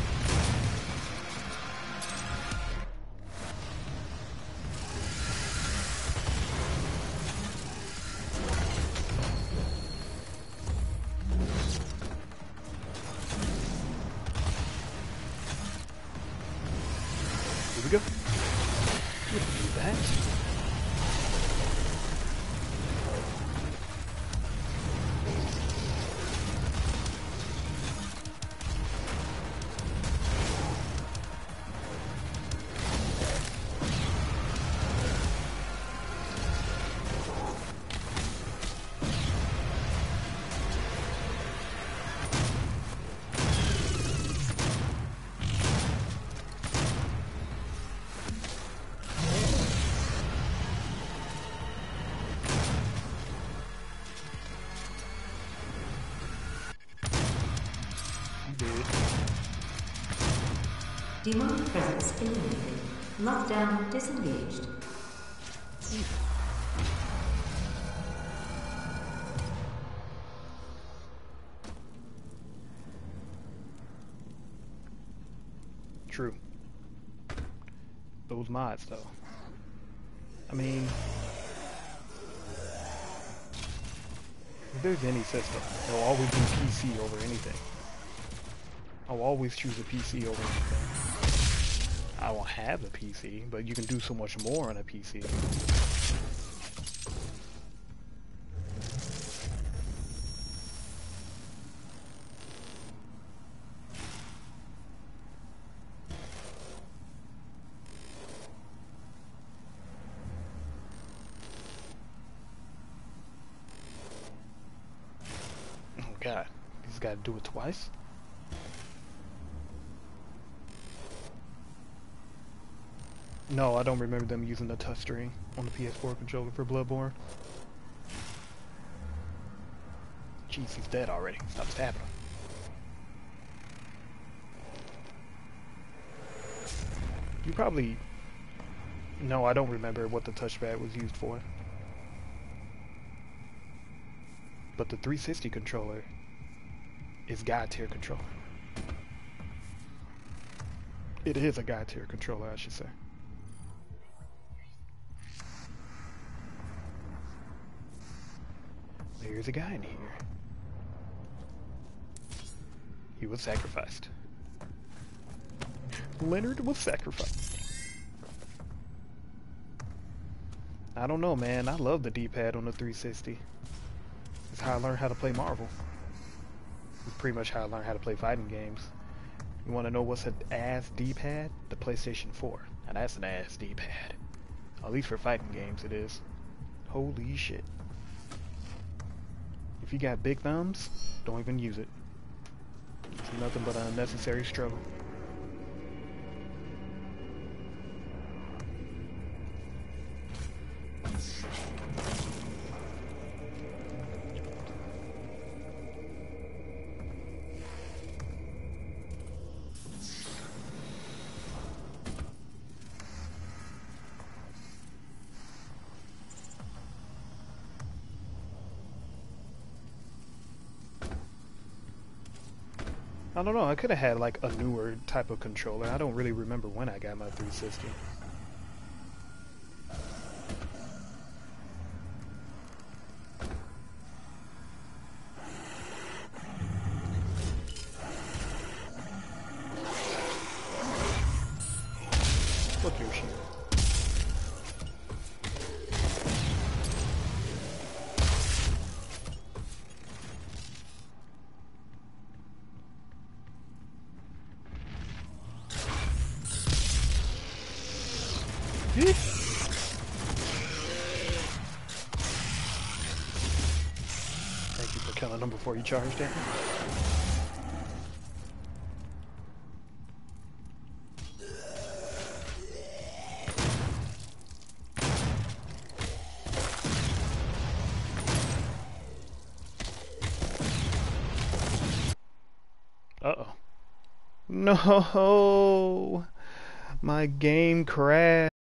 Here we go. You can do that. Demonic presence eliminated. Lockdown disengaged. True. Those mods, though. I mean, if there's any system, they'll always be PC over anything. I'll always choose a PC over anything. I won't have a PC, but you can do so much more on a PC. Oh God, he's got to do it twice? No, I don't remember them using the touchscreen on the PS4 controller for Bloodborne. Jeez, he's dead already. Stop stabbing him. You probably... No, I don't remember what the touchpad was used for. But the 360 controller is God tier controller. It is a God tier controller, I should say. There's a guy in here. He was sacrificed. Leonard was sacrificed. I don't know, man. I love the D-pad on the 360. It's how I learned how to play Marvel. It's pretty much how I learned how to play fighting games. You want to know what's an ass D-pad? The PlayStation 4. Now that's an ass D-pad. At least for fighting games it is. Holy shit. If you got big thumbs, don't even use it. It's nothing but an unnecessary struggle. I don't know, I could have had like a newer type of controller. I don't really remember when I got my 360. Look your shield. Thank you for killing him before you charged at me. Uh-oh. No! My game crashed.